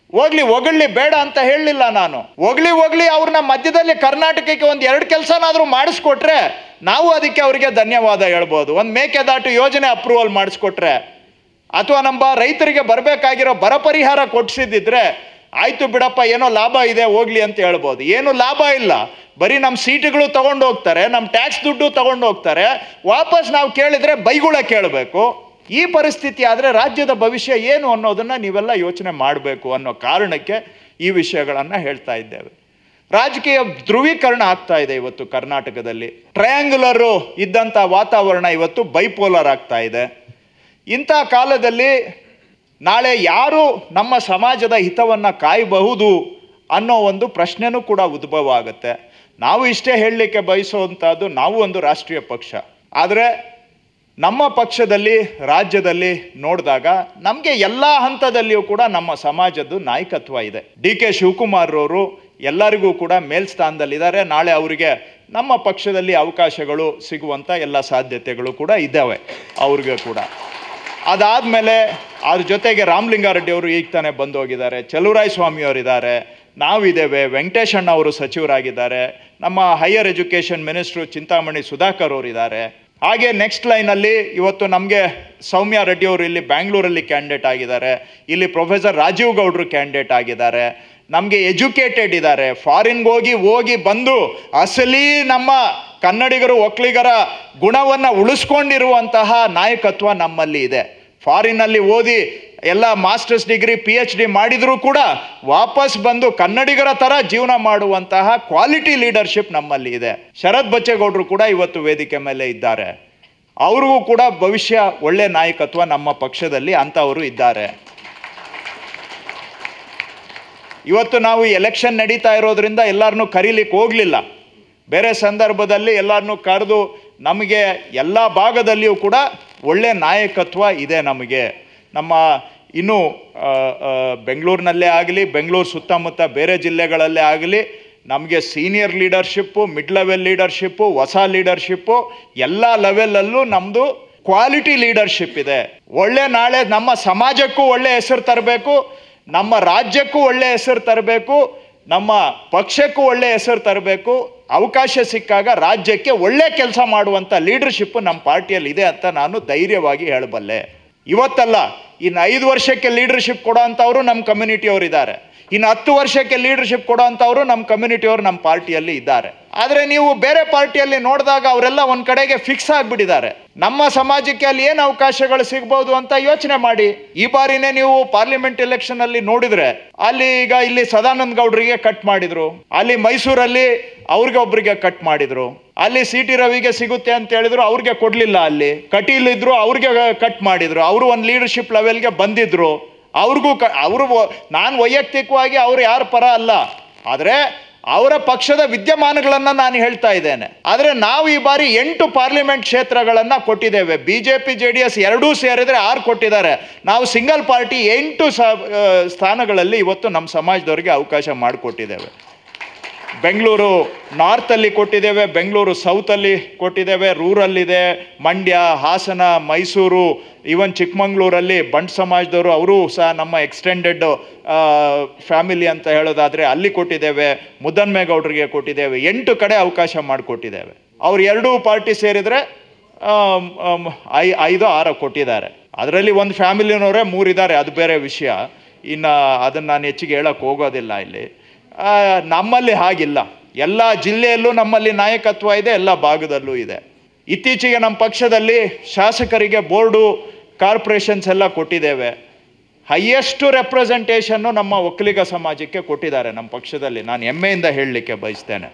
ಹೊಗಳಿ ಬೇಡ ಅಂತ ಹೇಳಲಿಲ್ಲ ನಾನು, ಹೊಗಳಿ ಅವ್ರನ್ನ ಮಧ್ಯದಲ್ಲಿ ಕರ್ನಾಟಕಕ್ಕೆ ಒಂದು 2 ಕೆಲಸನಾದರೂ ಮಾಡಿಸ್ಕೊಟ್ರೆ ನಾವು ಅದಕ್ಕೆ ಅವರಿಗೆ ಧನ್ಯವಾದ ಹೇಳ್ಬೋದು. ಒಂದು ಮೇಕೆದಾಟು ಯೋಜನೆ ಅಪ್ರೂವಲ್ ಮಾಡಿಸ್ಕೊಟ್ರೆ, ಅಥವಾ ನಮ್ಮ ರೈತರಿಗೆ ಬರಬೇಕಾಗಿರೋ ಬರ ಪರಿಹಾರ ಕೊಡಿಸಿದ್ದಿದ್ರೆ ಆಯಿತು ಬಿಡಪ್ಪ, ಏನೋ ಲಾಭ ಇದೆ ಹೋಗ್ಲಿ ಅಂತ ಹೇಳ್ಬೋದು. ಏನು ಲಾಭ ಇಲ್ಲ, ಬರೀ ನಮ್ಮ ಸೀಟುಗಳು ತಗೊಂಡು ಹೋಗ್ತಾರೆ, ನಮ್ಮ ಟ್ಯಾಕ್ಸ್ ದುಡ್ಡು ತಗೊಂಡು ಹೋಗ್ತಾರೆ. ವಾಪಸ್ ನಾವು ಕೇಳಿದರೆ ಬೈಗುಳ ಕೇಳಬೇಕು. ಈ ಪರಿಸ್ಥಿತಿ ಆದರೆ ರಾಜ್ಯದ ಭವಿಷ್ಯ ಏನು ಅನ್ನೋದನ್ನು ನೀವೆಲ್ಲ ಯೋಚನೆ ಮಾಡಬೇಕು ಅನ್ನೋ ಕಾರಣಕ್ಕೆ ಈ ವಿಷಯಗಳನ್ನು ಹೇಳ್ತಾ ಇದ್ದೇವೆ. ರಾಜಕೀಯ ಧ್ರುವೀಕರಣ ಆಗ್ತಾ ಇದೆ ಇವತ್ತು ಕರ್ನಾಟಕದಲ್ಲಿ. ಟ್ರಯಾಂಗ್ಯುಲರು ಇದ್ದಂಥ ವಾತಾವರಣ ಇವತ್ತು ಬೈಪೋಲರ್ ಆಗ್ತಾ ಇದೆ. ಇಂಥ ಕಾಲದಲ್ಲಿ ನಾಳೆ ಯಾರು ನಮ್ಮ ಸಮಾಜದ ಹಿತವನ್ನು ಕಾಯಬಹುದು ಅನ್ನೋ ಒಂದು ಪ್ರಶ್ನೆನೂ ಕೂಡ ಉದ್ಭವ ಆಗುತ್ತೆ. ನಾವು ಇಷ್ಟೇ ಹೇಳಲಿಕ್ಕೆ ಬಯಸುವಂಥದ್ದು, ನಾವು ಒಂದು ರಾಷ್ಟ್ರೀಯ ಪಕ್ಷ, ಆದರೆ ನಮ್ಮ ಪಕ್ಷದಲ್ಲಿ ರಾಜ್ಯದಲ್ಲಿ ನೋಡಿದಾಗ ನಮಗೆ ಎಲ್ಲ ಹಂತದಲ್ಲಿಯೂ ಕೂಡ ನಮ್ಮ ಸಮಾಜದ್ದು ನಾಯಕತ್ವ ಇದೆ. DK ಶಿವಕುಮಾರ್ ಅವರು ಎಲ್ಲರಿಗೂ ಕೂಡ ಮೇಲ್ಸ್ಥಾನದಲ್ಲಿದ್ದಾರೆ. ನಾಳೆ ಅವರಿಗೆ ನಮ್ಮ ಪಕ್ಷದಲ್ಲಿ ಅವಕಾಶಗಳು ಸಿಗುವಂಥ ಎಲ್ಲ ಸಾಧ್ಯತೆಗಳು ಕೂಡ ಇದ್ದಾವೆ ಅವ್ರಿಗೆ ಕೂಡ. ಅದಾದಮೇಲೆ ಅದ್ರ ಜೊತೆಗೆ ರಾಮಲಿಂಗಾರೆಡ್ಡಿ ಅವರು ಈಗ ತಾನೇ ಬಂದು ಹೋಗಿದ್ದಾರೆ, ಚಲುವರಾಯ ಸ್ವಾಮಿಯವರಿದ್ದಾರೆ, ನಾವಿದ್ದೇವೆ, ವೆಂಕಟೇಶಣ್ಣ ಅವರು ಸಚಿವರಾಗಿದ್ದಾರೆ, ನಮ್ಮ higher education minister Chintamani Sudhakar ಅವರಿದ್ದಾರೆ. ಹಾಗೆ ನೆಕ್ಸ್ಟ್ ಲೈನಲ್ಲಿ ಇವತ್ತು ನಮಗೆ ಸೌಮ್ಯ ರೆಡ್ಡಿ ಅವರು ಇಲ್ಲಿ ಬ್ಯಾಂಗ್ಳೂರಲ್ಲಿ ಕ್ಯಾಂಡಿಡೇಟ್ ಆಗಿದ್ದಾರೆ, ಇಲ್ಲಿ ಪ್ರೊಫೆಸರ್ ರಾಜೀವ್ ಗೌಡ್ರು ಕ್ಯಾಂಡಿಡೇಟ್ ಆಗಿದ್ದಾರೆ. ನಮಗೆ ಎಜುಕೇಟೆಡ್ ಇದ್ದಾರೆ, ಫಾರಿನ್ಗೆ ಹೋಗಿ ಬಂದು ಅಸಲಿ ನಮ್ಮ ಕನ್ನಡಿಗರು ಒಕ್ಕಲಿಗರ ಗುಣವನ್ನು ಉಳಿಸ್ಕೊಂಡಿರುವಂತಹ ನಾಯಕತ್ವ ನಮ್ಮಲ್ಲಿ ಇದೆ. ಫಾರಿನಲ್ಲಿ ಓದಿ ಎಲ್ಲ ಮಾಸ್ಟರ್ಸ್ ಡಿಗ್ರಿ PhD ಮಾಡಿದರೂ ಕೂಡ ವಾಪಸ್ ಬಂದು ಕನ್ನಡಿಗರ ಥರ ಜೀವನ ಮಾಡುವಂತಹ ಕ್ವಾಲಿಟಿ ಲೀಡರ್ಶಿಪ್ ನಮ್ಮಲ್ಲಿ ಇದೆ. ಶರತ್ ಬಚ್ಚೇಗೌಡರು ಕೂಡ ಇವತ್ತು ವೇದಿಕೆ ಮೇಲೆ ಇದ್ದಾರೆ. ಅವ್ರಿಗೂ ಕೂಡ ಭವಿಷ್ಯ ಒಳ್ಳೆ ನಾಯಕತ್ವ ನಮ್ಮ ಪಕ್ಷದಲ್ಲಿ ಅಂಥವರು ಇದ್ದಾರೆ. ಇವತ್ತು ನಾವು ಎಲೆಕ್ಷನ್ ನಡೀತಾ ಇರೋದ್ರಿಂದ ಎಲ್ಲರನ್ನೂ ಕರೀಲಿಕ್ಕೆ ಹೋಗಲಿಲ್ಲ. ಬೇರೆ ಸಂದರ್ಭದಲ್ಲಿ ಎಲ್ಲರನ್ನೂ ಕರೆದು ನಮಗೆ ಎಲ್ಲ ಭಾಗದಲ್ಲಿಯೂ ಕೂಡ ಒಳ್ಳೆ ನಾಯಕತ್ವ ಇದೆ ನಮಗೆ. ನಮ್ಮ ಇನ್ನೂ ಬೆಂಗಳೂರಿನಲ್ಲೇ ಆಗಲಿ, ಬೆಂಗಳೂರು ಸುತ್ತಮುತ್ತ ಬೇರೆ ಜಿಲ್ಲೆಗಳಲ್ಲೇ ಆಗಲಿ, ನಮಗೆ senior leadership, mid level leadership, ಹೊಸ ಲೀಡರ್ಶಿಪ್ಪು ಎಲ್ಲ ಲೆವೆಲಲ್ಲೂ ನಮ್ಮದು ಕ್ವಾಲಿಟಿ ಲೀಡರ್ಶಿಪ್ ಇದೆ. ಒಳ್ಳೆ ನಾಳೆ ನಮ್ಮ ಸಮಾಜಕ್ಕೂ ಒಳ್ಳೆ ಹೆಸರು ತರಬೇಕು, ನಮ್ಮ ರಾಜ್ಯಕ್ಕೂ ಒಳ್ಳೆ ಹೆಸರು ತರಬೇಕು, ನಮ್ಮ ಪಕ್ಷಕ್ಕೂ ಒಳ್ಳೆ ಹೆಸರು ತರಬೇಕು. ಅವಕಾಶ ಸಿಕ್ಕಾಗ ರಾಜ್ಯಕ್ಕೆ ಒಳ್ಳೆ ಕೆಲಸ ಮಾಡುವಂಥ ಲೀಡರ್ಶಿಪ್ ನಮ್ಮ ಪಾರ್ಟಿಯಲ್ಲಿ ಇದೆ ಅಂತ ನಾನು ಧೈರ್ಯವಾಗಿ ಹೇಳಬಲ್ಲೆ. ಇವತ್ತಲ್ಲ, ಇನ್ನು 5 ವರ್ಷಕ್ಕೆ ಲೀಡರ್ಶಿಪ್ ಕೊಡೋ ಅಂಥವರು ನಮ್ಮ ಕಮ್ಯುನಿಟಿಯವರು ಇದ್ದಾರೆ. ಇನ್ನು 10 ವರ್ಷಕ್ಕೆ ಲೀಡರ್ಶಿಪ್ ಕೊಡೋ ಅಂಥವರು ನಮ್ಮ ಕಮ್ಯುನಿಟಿಯವರು ನಮ್ಮ ಪಾರ್ಟಿಯಲ್ಲಿ ಇದ್ದಾರೆ. ಆದರೆ ನೀವು ಬೇರೆ ಪಾರ್ಟಿಯಲ್ಲಿ ನೋಡಿದಾಗ ಅವರೆಲ್ಲ ಒಂದು ಕಡೆಗೆ ಫಿಕ್ಸ್ ಆಗಿಬಿಟ್ಟಿದ್ದಾರೆ. ನಮ್ಮ ಸಮಾಜಕ್ಕೆ ಅಲ್ಲಿ ಏನು ಅವಕಾಶಗಳು ಸಿಗ್ಬೋದು ಅಂತ ಯೋಚನೆ ಮಾಡಿ. ಈ ಬಾರಿನೇ ನೀವು ಪಾರ್ಲಿಮೆಂಟ್ ಎಲೆಕ್ಷನ್ ಅಲ್ಲಿ ನೋಡಿದ್ರೆ ಅಲ್ಲಿ ಈಗ ಇಲ್ಲಿ ಸದಾನಂದ ಗೌಡರಿಗೆ ಕಟ್ ಮಾಡಿದ್ರು, ಅಲ್ಲಿ ಮೈಸೂರಲ್ಲಿ ಅವ್ರಿಗೆ ಒಬ್ರಿಗೆ ಕಟ್ ಮಾಡಿದ್ರು, ಅಲ್ಲಿ ಸಿ.ಟಿ. ರವಿಗೆ ಸಿಗುತ್ತೆ ಅಂತ ಹೇಳಿದ್ರು, ಅವ್ರಿಗೆ ಕೊಡ್ಲಿಲ್ಲ. ಅಲ್ಲಿ ಕಟೀಲ್ ಇದ್ರು, ಅವ್ರಿಗೆ ಕಟ್ ಮಾಡಿದ್ರು. ಅವರು ಒಂದು ಲೀಡರ್ಶಿಪ್ ಲೆವೆಲ್ಗೆ ಬಂದಿದ್ರು, ಅವ್ರಿಗೂ ನಾನು ವೈಯಕ್ತಿಕವಾಗಿ ಅವ್ರು ಯಾರ ಪರ ಅಲ್ಲ, ಆದರೆ ಅವರ ಪಕ್ಷದ ವಿದ್ಯಮಾನಗಳನ್ನು ನಾನು ಹೇಳ್ತಾ ಇದ್ದೇನೆ. ಆದರೆ ನಾವು ಈ ಬಾರಿ 8 ಪಾರ್ಲಿಮೆಂಟ್ ಕ್ಷೇತ್ರಗಳನ್ನು ಕೊಟ್ಟಿದ್ದೇವೆ. BJP JDS ಎರಡೂ ಸೇರಿದ್ರೆ 6 ಕೊಟ್ಟಿದ್ದಾರೆ. ನಾವು ಸಿಂಗಲ್ ಪಾರ್ಟಿ 8 ಸ್ಥಾನಗಳಲ್ಲಿ ಇವತ್ತು ನಮ್ಮ ಸಮಾಜದವರಿಗೆ ಅವಕಾಶ ಮಾಡಿಕೊಟ್ಟಿದ್ದೇವೆ. ಬೆಂಗಳೂರು ನಾರ್ತಲ್ಲಿ ಕೊಟ್ಟಿದ್ದೇವೆ, ಬೆಂಗಳೂರು ಸೌತಲ್ಲಿ ಕೊಟ್ಟಿದ್ದೇವೆ, ರೂರಲ್ಲಿದೆ, ಮಂಡ್ಯ, ಹಾಸನ, ಮೈಸೂರು, ಈವನ್ ಚಿಕ್ಕಮಂಗ್ಳೂರಲ್ಲಿ ಬಂಟ್ ಸಮಾಜದವರು ಅವರು ಸಹ ನಮ್ಮ ಎಕ್ಸ್ಟೆಂಡೆಡ್ ಫ್ಯಾಮಿಲಿ ಅಂತ ಹೇಳೋದಾದರೆ ಅಲ್ಲಿ ಕೊಟ್ಟಿದ್ದೇವೆ, ಮುದ್ದನ್ಮೇಗೌಡರಿಗೆ ಕೊಟ್ಟಿದ್ದೇವೆ. 8 ಕಡೆ ಅವಕಾಶ ಮಾಡಿಕೊಟ್ಟಿದ್ದೇವೆ. ಅವ್ರು 2 ಪಾರ್ಟಿ ಸೇರಿದರೆ 5-6 ಕೊಟ್ಟಿದ್ದಾರೆ. ಅದರಲ್ಲಿ ಒಂದು ಫ್ಯಾಮಿಲಿನವರೇ 3 ಇದ್ದಾರೆ, ಅದು ಬೇರೆ ವಿಷಯ. ಇನ್ನು ಅದನ್ನು ನಾನು ಹೆಚ್ಚಿಗೆ ಹೇಳೋಕ್ಕೆ ಹೋಗೋದಿಲ್ಲ. ಇಲ್ಲಿ ನಮ್ಮಲ್ಲಿ ಹಾಗಿಲ್ಲ. ಎಲ್ಲ ಜಿಲ್ಲೆಯಲ್ಲೂ ನಮ್ಮಲ್ಲಿ ನಾಯಕತ್ವ ಇದೆ, ಎಲ್ಲ ಭಾಗದಲ್ಲೂ ಇದೆ. ಇತ್ತೀಚೆಗೆ ನಮ್ಮ ಪಕ್ಷದಲ್ಲಿ ಶಾಸಕರಿಗೆ ಬೋರ್ಡು, ಕಾರ್ಪೊರೇಷನ್ಸ್ ಎಲ್ಲ ಕೊಟ್ಟಿದ್ದೇವೆ. ಹೈಯೆಸ್ಟು ರೆಪ್ರೆಸೆಂಟೇಷನ್ನು ನಮ್ಮ ಒಕ್ಕಲಿಗ ಸಮಾಜಕ್ಕೆ ಕೊಟ್ಟಿದ್ದಾರೆ ನಮ್ಮ ಪಕ್ಷದಲ್ಲಿ. ನಾನು ಹೆಮ್ಮೆಯಿಂದ ಹೇಳಲಿಕ್ಕೆ ಬಯಸ್ತೇನೆ.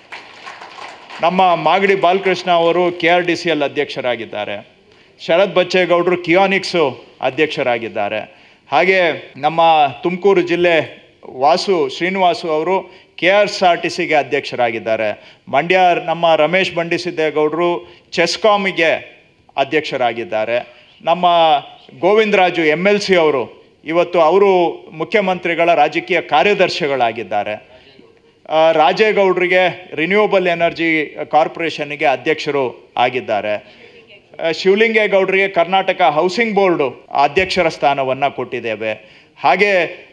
ನಮ್ಮ ಮಾಗಡಿ ಬಾಲಕೃಷ್ಣ ಅವರು KRDCL ಅಧ್ಯಕ್ಷರಾಗಿದ್ದಾರೆ, ಶರತ್ ಬಚ್ಚೇಗೌಡರು ಕಿಯಾನಿಕ್ಸು ಅಧ್ಯಕ್ಷರಾಗಿದ್ದಾರೆ. ಹಾಗೆ ನಮ್ಮ ತುಮಕೂರು ಜಿಲ್ಲೆ ಶ್ರೀನಿವಾಸು ಅವರು KSRTCಗೆ ಅಧ್ಯಕ್ಷರಾಗಿದ್ದಾರೆ. ಮಂಡ್ಯ ನಮ್ಮ ರಮೇಶ್ ಬಂಡಿಸಿದ್ದೇಗೌಡರು ಚೆಸ್ಕಾಮಿಗೆ ಅಧ್ಯಕ್ಷರಾಗಿದ್ದಾರೆ. ನಮ್ಮ ಗೋವಿಂದರಾಜು MLC ಅವರು ಇವತ್ತು ಅವರು ಮುಖ್ಯಮಂತ್ರಿಗಳ ರಾಜಕೀಯ ಕಾರ್ಯದರ್ಶಿಗಳಾಗಿದ್ದಾರೆ. ರಾಜೇಗೌಡರಿಗೆ ರಿನ್ಯೂವಬಲ್ ಎನರ್ಜಿ ಕಾರ್ಪೊರೇಷನ್ಗೆ ಅಧ್ಯಕ್ಷರು ಆಗಿದ್ದಾರೆ. ಶಿವಲಿಂಗೇಗೌಡರಿಗೆ ಕರ್ನಾಟಕ ಹೌಸಿಂಗ್ ಬೋರ್ಡು ಅಧ್ಯಕ್ಷರ ಸ್ಥಾನವನ್ನು ಕೊಟ್ಟಿದ್ದೇವೆ. ಹಾಗೆ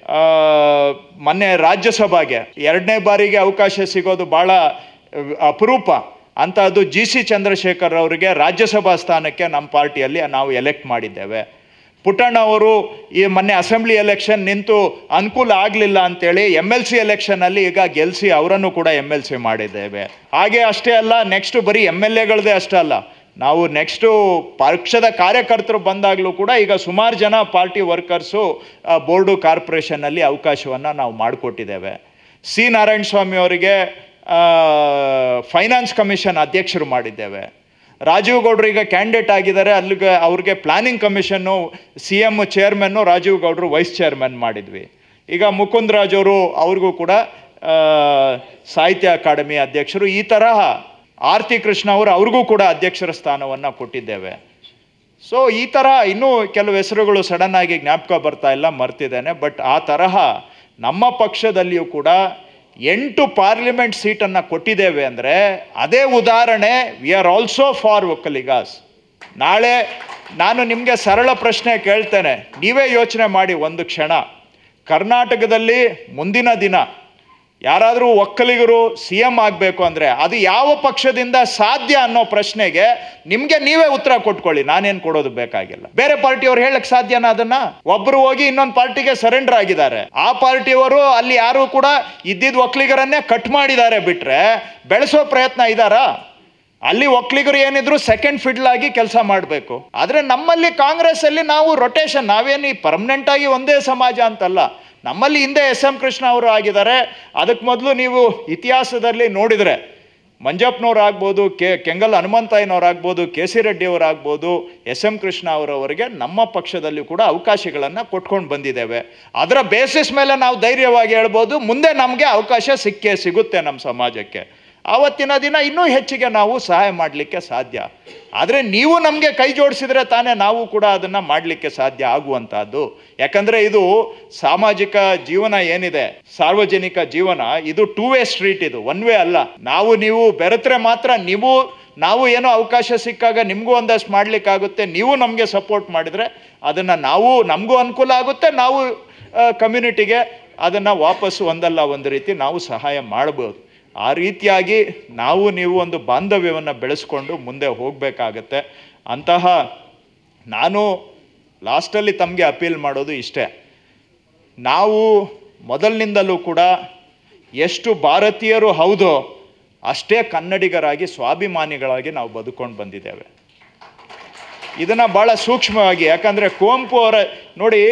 ಮೊನ್ನೆ ರಾಜ್ಯಸಭೆಗೆ 2ನೇ ಬಾರಿಗೆ ಅವಕಾಶ ಸಿಗೋದು ಭಾಳ ಅಪರೂಪ ಅಂಥದ್ದು. GC ಚಂದ್ರಶೇಖರ್ ಅವರಿಗೆ ರಾಜ್ಯಸಭಾ ಸ್ಥಾನಕ್ಕೆ ನಮ್ಮ ಪಾರ್ಟಿಯಲ್ಲಿ ನಾವು ಎಲೆಕ್ಟ್ ಮಾಡಿದ್ದೇವೆ. ಪುಟ್ಟಣ್ಣ ಅವರು ಈ ಮೊನ್ನೆ ಅಸೆಂಬ್ಲಿ ಎಲೆಕ್ಷನ್ ನಿಂತು ಅನುಕೂಲ ಆಗಲಿಲ್ಲ ಅಂತೇಳಿ MLC ಎಲೆಕ್ಷನಲ್ಲಿ ಈಗ ಗೆಲ್ಲಿಸಿ ಅವರನ್ನು ಕೂಡ MLC ಮಾಡಿದ್ದೇವೆ. ಹಾಗೆ ಅಷ್ಟೇ ಅಲ್ಲ, ನೆಕ್ಸ್ಟ್ ಬರೀ MLAಗಳದೇ ಅಷ್ಟೇ ಅಲ್ಲ, ನಾವು ನೆಕ್ಸ್ಟು ಪಕ್ಷದ ಕಾರ್ಯಕರ್ತರು ಬಂದಾಗಲೂ ಕೂಡ ಈಗ ಸುಮಾರು ಜನ ಪಾರ್ಟಿ ವರ್ಕರ್ಸು ಬೋರ್ಡು ಕಾರ್ಪೊರೇಷನ್ನಲ್ಲಿ ಅವಕಾಶವನ್ನು ನಾವು ಮಾಡಿಕೊಟ್ಟಿದ್ದೇವೆ. C. ನಾರಾಯಣ ಸ್ವಾಮಿ ಅವರಿಗೆ ಫೈನಾನ್ಸ್ ಕಮಿಷನ್ ಅಧ್ಯಕ್ಷರು ಮಾಡಿದ್ದೇವೆ. ರಾಜೀವ್ ಗೌಡರು ಈಗ ಕ್ಯಾಂಡಿಡೇಟ್ ಆಗಿದ್ದಾರೆ, ಅಲ್ಲಿಗೆ ಅವ್ರಿಗೆ planning commission CM chairman, Rajeev ಗೌಡರು ವೈಸ್ ಚೇರ್ಮನ್ ಮಾಡಿದ್ವಿ. ಈಗ ಮುಕುಂದರಾಜ್ ಅವರು ಅವ್ರಿಗೂ ಕೂಡ ಸಾಹಿತ್ಯ ಅಕಾಡೆಮಿ ಅಧ್ಯಕ್ಷರು. ಈ ತರಹ ಆರ್ತಿ ಕೃಷ್ಣ ಅವರು ಅವ್ರಿಗೂ ಕೂಡ ಅಧ್ಯಕ್ಷರ ಸ್ಥಾನವನ್ನು ಕೊಟ್ಟಿದ್ದೇವೆ. ಸೊ ಈ ಥರ ಇನ್ನೂ ಕೆಲವು ಹೆಸರುಗಳು ಸಡನ್ನಾಗಿ ಜ್ಞಾಪಕ ಬರ್ತಾ ಇಲ್ಲ, ಮರ್ತಿದ್ದೇನೆ. ಬಟ್ ಆ ತರಹ ನಮ್ಮ ಪಕ್ಷದಲ್ಲಿಯೂ ಕೂಡ 8 ಪಾರ್ಲಿಮೆಂಟ್ ಸೀಟನ್ನು ಕೊಟ್ಟಿದ್ದೇವೆ ಅಂದರೆ ಅದೇ ಉದಾಹರಣೆ. We are also for Vokkaligas. ನಾಳೆ ನಾನು ನಿಮಗೆ ಸರಳ ಪ್ರಶ್ನೆ ಕೇಳ್ತೇನೆ, ನೀವೇ ಯೋಚನೆ ಮಾಡಿ ಒಂದು ಕ್ಷಣ. ಕರ್ನಾಟಕದಲ್ಲಿ ಮುಂದಿನ ದಿನ ಯಾರಾದರೂ ಒಕ್ಕಲಿಗರು CM ಆಗಬೇಕು ಅಂದರೆ ಅದು ಯಾವ ಪಕ್ಷದಿಂದ ಸಾಧ್ಯ ಅನ್ನೋ ಪ್ರಶ್ನೆಗೆ ನಿಮಗೆ ನೀವೇ ಉತ್ತರ ಕೊಟ್ಕೊಳ್ಳಿ. ನಾನೇನು ಕೊಡೋದು ಬೇಕಾಗಿಲ್ಲ. ಬೇರೆ ಪಾರ್ಟಿಯವರು ಹೇಳಕ್ಕೆ ಸಾಧ್ಯನಾ ಅದನ್ನ? ಒಬ್ಬರು ಹೋಗಿ ಇನ್ನೊಂದು ಪಾರ್ಟಿಗೆ ಸರೆಂಡರ್ ಆಗಿದ್ದಾರೆ. ಆ ಪಾರ್ಟಿಯವರು ಅಲ್ಲಿ ಯಾರು ಕೂಡ ಇದ್ದಿದ್ದ ಒಕ್ಕಲಿಗರನ್ನೇ ಕಟ್ ಮಾಡಿದ್ದಾರೆ ಬಿಟ್ರೆ ಬೆಳೆಸೋ ಪ್ರಯತ್ನ ಇದ್ದಾರಾ? ಅಲ್ಲಿ ಒಕ್ಕಲಿಗರು ಏನಿದ್ರು ಸೆಕೆಂಡ್ ಫಿಡ್ಲ್ ಆಗಿ ಕೆಲಸ ಮಾಡಬೇಕು. ಆದರೆ ನಮ್ಮಲ್ಲಿ ಕಾಂಗ್ರೆಸ್ಸಲ್ಲಿ ನಾವು ರೊಟೇಷನ್, ನಾವೇನು ಪರ್ಮನೆಂಟ್ ಆಗಿ ಒಂದೇ ಸಮಾಜ ಅಂತಲ್ಲ. ನಮ್ಮಲ್ಲಿ ಹಿಂದೆ SM ಕೃಷ್ಣ ಅವರು ಆಗಿದ್ದಾರೆ. ಅದಕ್ಕೆ ಮೊದಲು ನೀವು ಇತಿಹಾಸದಲ್ಲಿ ನೋಡಿದರೆ ಮಂಜಪ್ಪನವ್ರು ಆಗ್ಬೋದು, ಕೆಂಗಲ್ ಹನುಮಂತಯ್ಯನವರಾಗ್ಬೋದು, KC ರೆಡ್ಡಿಯವರಾಗ್ಬೋದು, SM ಕೃಷ್ಣ ಅವರವರಿಗೆ ನಮ್ಮ ಪಕ್ಷದಲ್ಲಿ ಕೂಡ ಅವಕಾಶಗಳನ್ನು ಕೊಟ್ಕೊಂಡು ಬಂದಿದ್ದೇವೆ. ಅದರ ಬೇಸಿಸ್ ಮೇಲೆ ನಾವು ಧೈರ್ಯವಾಗಿ ಹೇಳ್ಬೋದು ಮುಂದೆ ನಮಗೆ ಅವಕಾಶ ಸಿಗುತ್ತೆ ನಮ್ಮ ಸಮಾಜಕ್ಕೆ. ಆವತ್ತಿನ ದಿನ ಇನ್ನೂ ಹೆಚ್ಚಿಗೆ ನಾವು ಸಹಾಯ ಮಾಡಲಿಕ್ಕೆ ಸಾಧ್ಯ. ಆದರೆ ನೀವು ನಮಗೆ ಕೈ ಜೋಡಿಸಿದರೆ ತಾನೇ ನಾವು ಕೂಡ ಅದನ್ನು ಮಾಡಲಿಕ್ಕೆ ಸಾಧ್ಯ ಆಗುವಂಥದ್ದು. ಯಾಕಂದರೆ ಇದು ಸಾಮಾಜಿಕ ಜೀವನ ಏನಿದೆ, ಸಾರ್ವಜನಿಕ ಜೀವನ, ಇದು 2 ವೇ ಸ್ಟ್ರೀಟ್, ಇದು 1 ವೇ ಅಲ್ಲ. ನೀವು ಬೆರೆತರೆ ಮಾತ್ರ ನಾವು ಏನೋ ಅವಕಾಶ ಸಿಕ್ಕಾಗ ನಿಮಗೂ ಒಂದಷ್ಟು ಮಾಡಲಿಕ್ಕಾಗುತ್ತೆ. ನೀವು ನಮಗೆ ಸಪೋರ್ಟ್ ಮಾಡಿದರೆ ಅದನ್ನು ನಮಗೂ ಅನುಕೂಲ ಆಗುತ್ತೆ, ನಾವು ಕಮ್ಯುನಿಟಿಗೆ ಅದನ್ನು ವಾಪಸ್ಸು ಒಂದಲ್ಲ ಒಂದು ರೀತಿ ನಾವು ಸಹಾಯ ಮಾಡ್ಬೋದು. ಆ ರೀತಿಯಾಗಿ ನಾವು ನೀವು ಒಂದು ಬಾಂಧವ್ಯವನ್ನು ಬೆಳೆಸ್ಕೊಂಡು ಮುಂದೆ ಹೋಗಬೇಕಾಗತ್ತೆ. ಅಂತಹ ನಾನು ಲಾಸ್ಟಲ್ಲಿ ತಮಗೆ ಅಪೀಲ್ ಮಾಡೋದು ಇಷ್ಟೇ, ನಾವು ಮೊದಲಿನಿಂದಲೂ ಕೂಡ ಎಷ್ಟು ಭಾರತೀಯರು ಹೌದೋ ಅಷ್ಟೇ ಕನ್ನಡಿಗರಾಗಿ ಸ್ವಾಭಿಮಾನಿಗಳಾಗಿ ನಾವು ಬದುಕೊಂಡು ಬಂದಿದ್ದೇವೆ. ಇದನ್ನು ಭಾಳ ಸೂಕ್ಷ್ಮವಾಗಿ, ಯಾಕಂದರೆ ಕುವೆಂಪು ಅವರ ನೋಡಿ,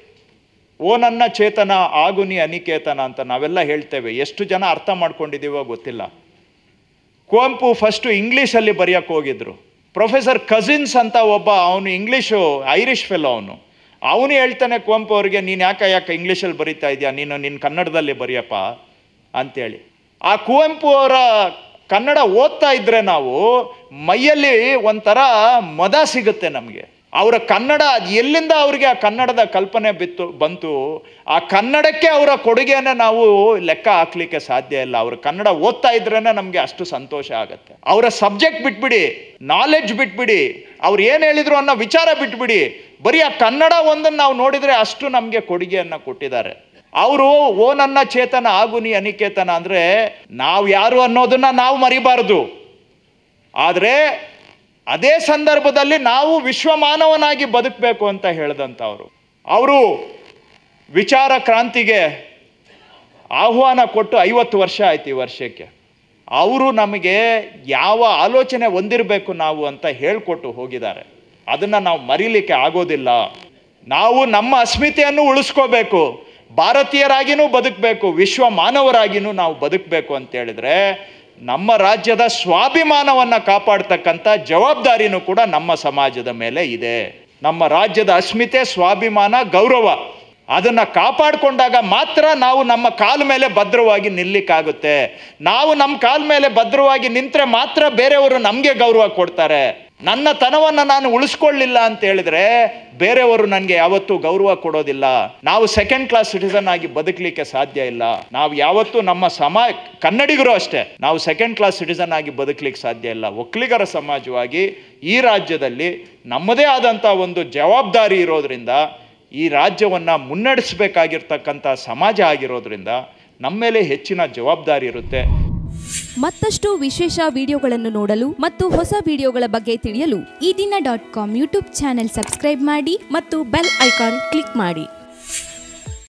ಓ ನನ್ನ ಚೇತನ ಆಗು ನೀ ಅನಿಕೇತನ ಅಂತ ನಾವೆಲ್ಲ ಹೇಳ್ತೇವೆ. ಎಷ್ಟು ಜನ ಅರ್ಥ ಮಾಡ್ಕೊಂಡಿದ್ದೀವೋ ಗೊತ್ತಿಲ್ಲ. ಕುವೆಂಪು ಫಸ್ಟು ಇಂಗ್ಲೀಷಲ್ಲಿ ಬರೆಯೋಕ್ಕೆ ಹೋಗಿದ್ರು. ಪ್ರೊಫೆಸರ್ ಕಜಿನ್ಸ್ ಅಂತ ಒಬ್ಬ, ಅವನು ಇಂಗ್ಲೀಷು ಐರಿಷ್ ಫೆಲೋ, ಅವನು ಹೇಳ್ತಾನೆ ಕುವೆಂಪು ಅವರಿಗೆ, ನೀನು ಯಾಕೆ ಇಂಗ್ಲೀಷಲ್ಲಿ ಬರೀತಾ ಇದೆಯಾ, ನಿನ್ನ ಕನ್ನಡದಲ್ಲಿ ಬರೆಯಪ್ಪ ಅಂತೇಳಿ. ಆ ಕುವೆಂಪು ಅವರ ಕನ್ನಡ ಓದ್ತಾ ಇದ್ದರೆ ನಾವು ಮೈಯಲ್ಲಿ ಒಂಥರ ಮದ ಸಿಗುತ್ತೆ ನಮಗೆ. ಅವರ ಕನ್ನಡ ಎಲ್ಲಿಂದ ಅವ್ರಿಗೆ ಆ ಕನ್ನಡದ ಕಲ್ಪನೆ ಬಂತು, ಆ ಕನ್ನಡಕ್ಕೆ ಅವರ ಕೊಡುಗೆಯನ್ನು ನಾವು ಲೆಕ್ಕ ಹಾಕ್ಲಿಕ್ಕೆ ಸಾಧ್ಯ ಇಲ್ಲ. ಅವ್ರ ಕನ್ನಡ ಓದ್ತಾ ಇದ್ರೇ ನಮಗೆ ಅಷ್ಟು ಸಂತೋಷ ಆಗುತ್ತೆ. ಅವರ ಸಬ್ಜೆಕ್ಟ್ ಬಿಟ್ಬಿಡಿ, ನಾಲೆಡ್ಜ್ ಬಿಟ್ಬಿಡಿ, ಅವ್ರು ಏನು ಹೇಳಿದ್ರು ಅನ್ನೋ ವಿಚಾರ ಬಿಟ್ಬಿಡಿ, ಬರೀ ಆ ಕನ್ನಡ ಒಂದನ್ನು ನಾವು ನೋಡಿದರೆ ಅಷ್ಟು ನಮಗೆ ಕೊಡುಗೆಯನ್ನು ಕೊಟ್ಟಿದ್ದಾರೆ. ಅವರು ಓ ನನ್ನ ಚೇತನ ಆಗು ನೀ ಅನಿಕೇತನ ಅಂದರೆ ನಾವು ಯಾರು ಅನ್ನೋದನ್ನು ನಾವು ಮರಿಬಾರ್ದು. ಆದರೆ ಅದೇ ಸಂದರ್ಭದಲ್ಲಿ ನಾವು ವಿಶ್ವಮಾನವನಾಗಿ ಬದುಕಬೇಕು ಅಂತ ಹೇಳಿದಂಥವ್ರು. ಅವರು ವಿಚಾರ ಕ್ರಾಂತಿಗೆ ಆಹ್ವಾನ ಕೊಟ್ಟು 50 ವರ್ಷ ಆಯ್ತು ಈ ವರ್ಷಕ್ಕೆ. ಅವರು ನಮಗೆ ಯಾವ ಆಲೋಚನೆ ಹೊಂದಿರಬೇಕು ನಾವು ಅಂತ ಹೇಳಿಕೊಟ್ಟು ಹೋಗಿದ್ದಾರೆ. ಅದನ್ನು ನಾವು ಮರೀಲಿಕ್ಕೆ ಆಗೋದಿಲ್ಲ. ನಾವು ನಮ್ಮ ಅಸ್ಮಿತೆಯನ್ನು ಉಳಿಸ್ಕೋಬೇಕು, ಭಾರತೀಯರಾಗಿನೂ ಬದುಕಬೇಕು, ವಿಶ್ವ ಮಾನವರಾಗಿನೂ ನಾವು ಬದುಕಬೇಕು ಅಂತೇಳಿದರೆ ನಮ್ಮ ರಾಜ್ಯದ ಸ್ವಾಭಿಮಾನವನ್ನು ಕಾಪಾಡ್ತಕ್ಕಂಥ ಜವಾಬ್ದಾರಿನೂ ಕೂಡ ನಮ್ಮ ಸಮಾಜದ ಮೇಲೆ ಇದೆ. ನಮ್ಮ ರಾಜ್ಯದ ಅಸ್ಮಿತೆ, ಸ್ವಾಭಿಮಾನ, ಗೌರವ ಅದನ್ನು ಕಾಪಾಡಿಕೊಂಡಾಗ ಮಾತ್ರ ನಾವು ನಮ್ಮ ಕಾಲ ಮೇಲೆ ಭದ್ರವಾಗಿ ನಿಲ್ಲಕ್ಕಾಗುತ್ತೆ. ನಾವು ನಮ್ಮ ಕಾಲ ಮೇಲೆ ಭದ್ರವಾಗಿ ನಿಂತರೆ ಮಾತ್ರ ಬೇರೆಯವರು ನಮಗೆ ಗೌರವ ಕೊಡ್ತಾರೆ. ನನ್ನ ತನವನ್ನು ನಾನು ಉಳಿಸ್ಕೊಳ್ಳಿಲ್ಲ ಅಂತ ಹೇಳಿದ್ರೆ ಬೇರೆಯವರು ನನಗೆ ಯಾವತ್ತೂ ಗೌರವ ಕೊಡೋದಿಲ್ಲ. ನಾವು ಸೆಕೆಂಡ್ ಕ್ಲಾಸ್ ಸಿಟಿಸನ್ ಆಗಿ ಬದುಕಲಿಕ್ಕೆ ಸಾಧ್ಯ ಇಲ್ಲ. ನಾವು ಯಾವತ್ತೂ ನಮ್ಮ ಕನ್ನಡಿಗರು ಅಷ್ಟೇ, ನಾವು ಸೆಕೆಂಡ್ ಕ್ಲಾಸ್ ಸಿಟಿಸನ್ ಆಗಿ ಬದುಕಲಿಕ್ಕೆ ಸಾಧ್ಯ ಇಲ್ಲ. ಒಕ್ಕಲಿಗರ ಸಮಾಜವಾಗಿ ಈ ರಾಜ್ಯದಲ್ಲಿ ನಮ್ಮದೇ ಆದಂಥ ಒಂದು ಜವಾಬ್ದಾರಿ ಇರೋದ್ರಿಂದ, ಈ ರಾಜ್ಯವನ್ನು ಮುನ್ನಡೆಸಬೇಕಾಗಿರ್ತಕ್ಕಂಥ ಸಮಾಜ ಆಗಿರೋದ್ರಿಂದ ನಮ್ಮ ಮೇಲೆ ಹೆಚ್ಚಿನ ಜವಾಬ್ದಾರಿ ಇರುತ್ತೆ. ಮತ್ತಷ್ಟು ವಿಶೇಷ ವಿಡಿಯೋಗಳನ್ನು ನೋಡಲು ಮತ್ತು ಹೊಸ ವಿಡಿಯೋಗಳ ಬಗ್ಗೆ ತಿಳಿಯಲು ಈ ದಿನ .com ಯೂಟ್ಯೂಬ್ ಚಾನೆಲ್ ಸಬ್ಸ್ಕ್ರೈಬ್ ಮಾಡಿ ಮತ್ತು ಬೆಲ್ ಐಕಾನ್ ಕ್ಲಿಕ್ ಮಾಡಿ.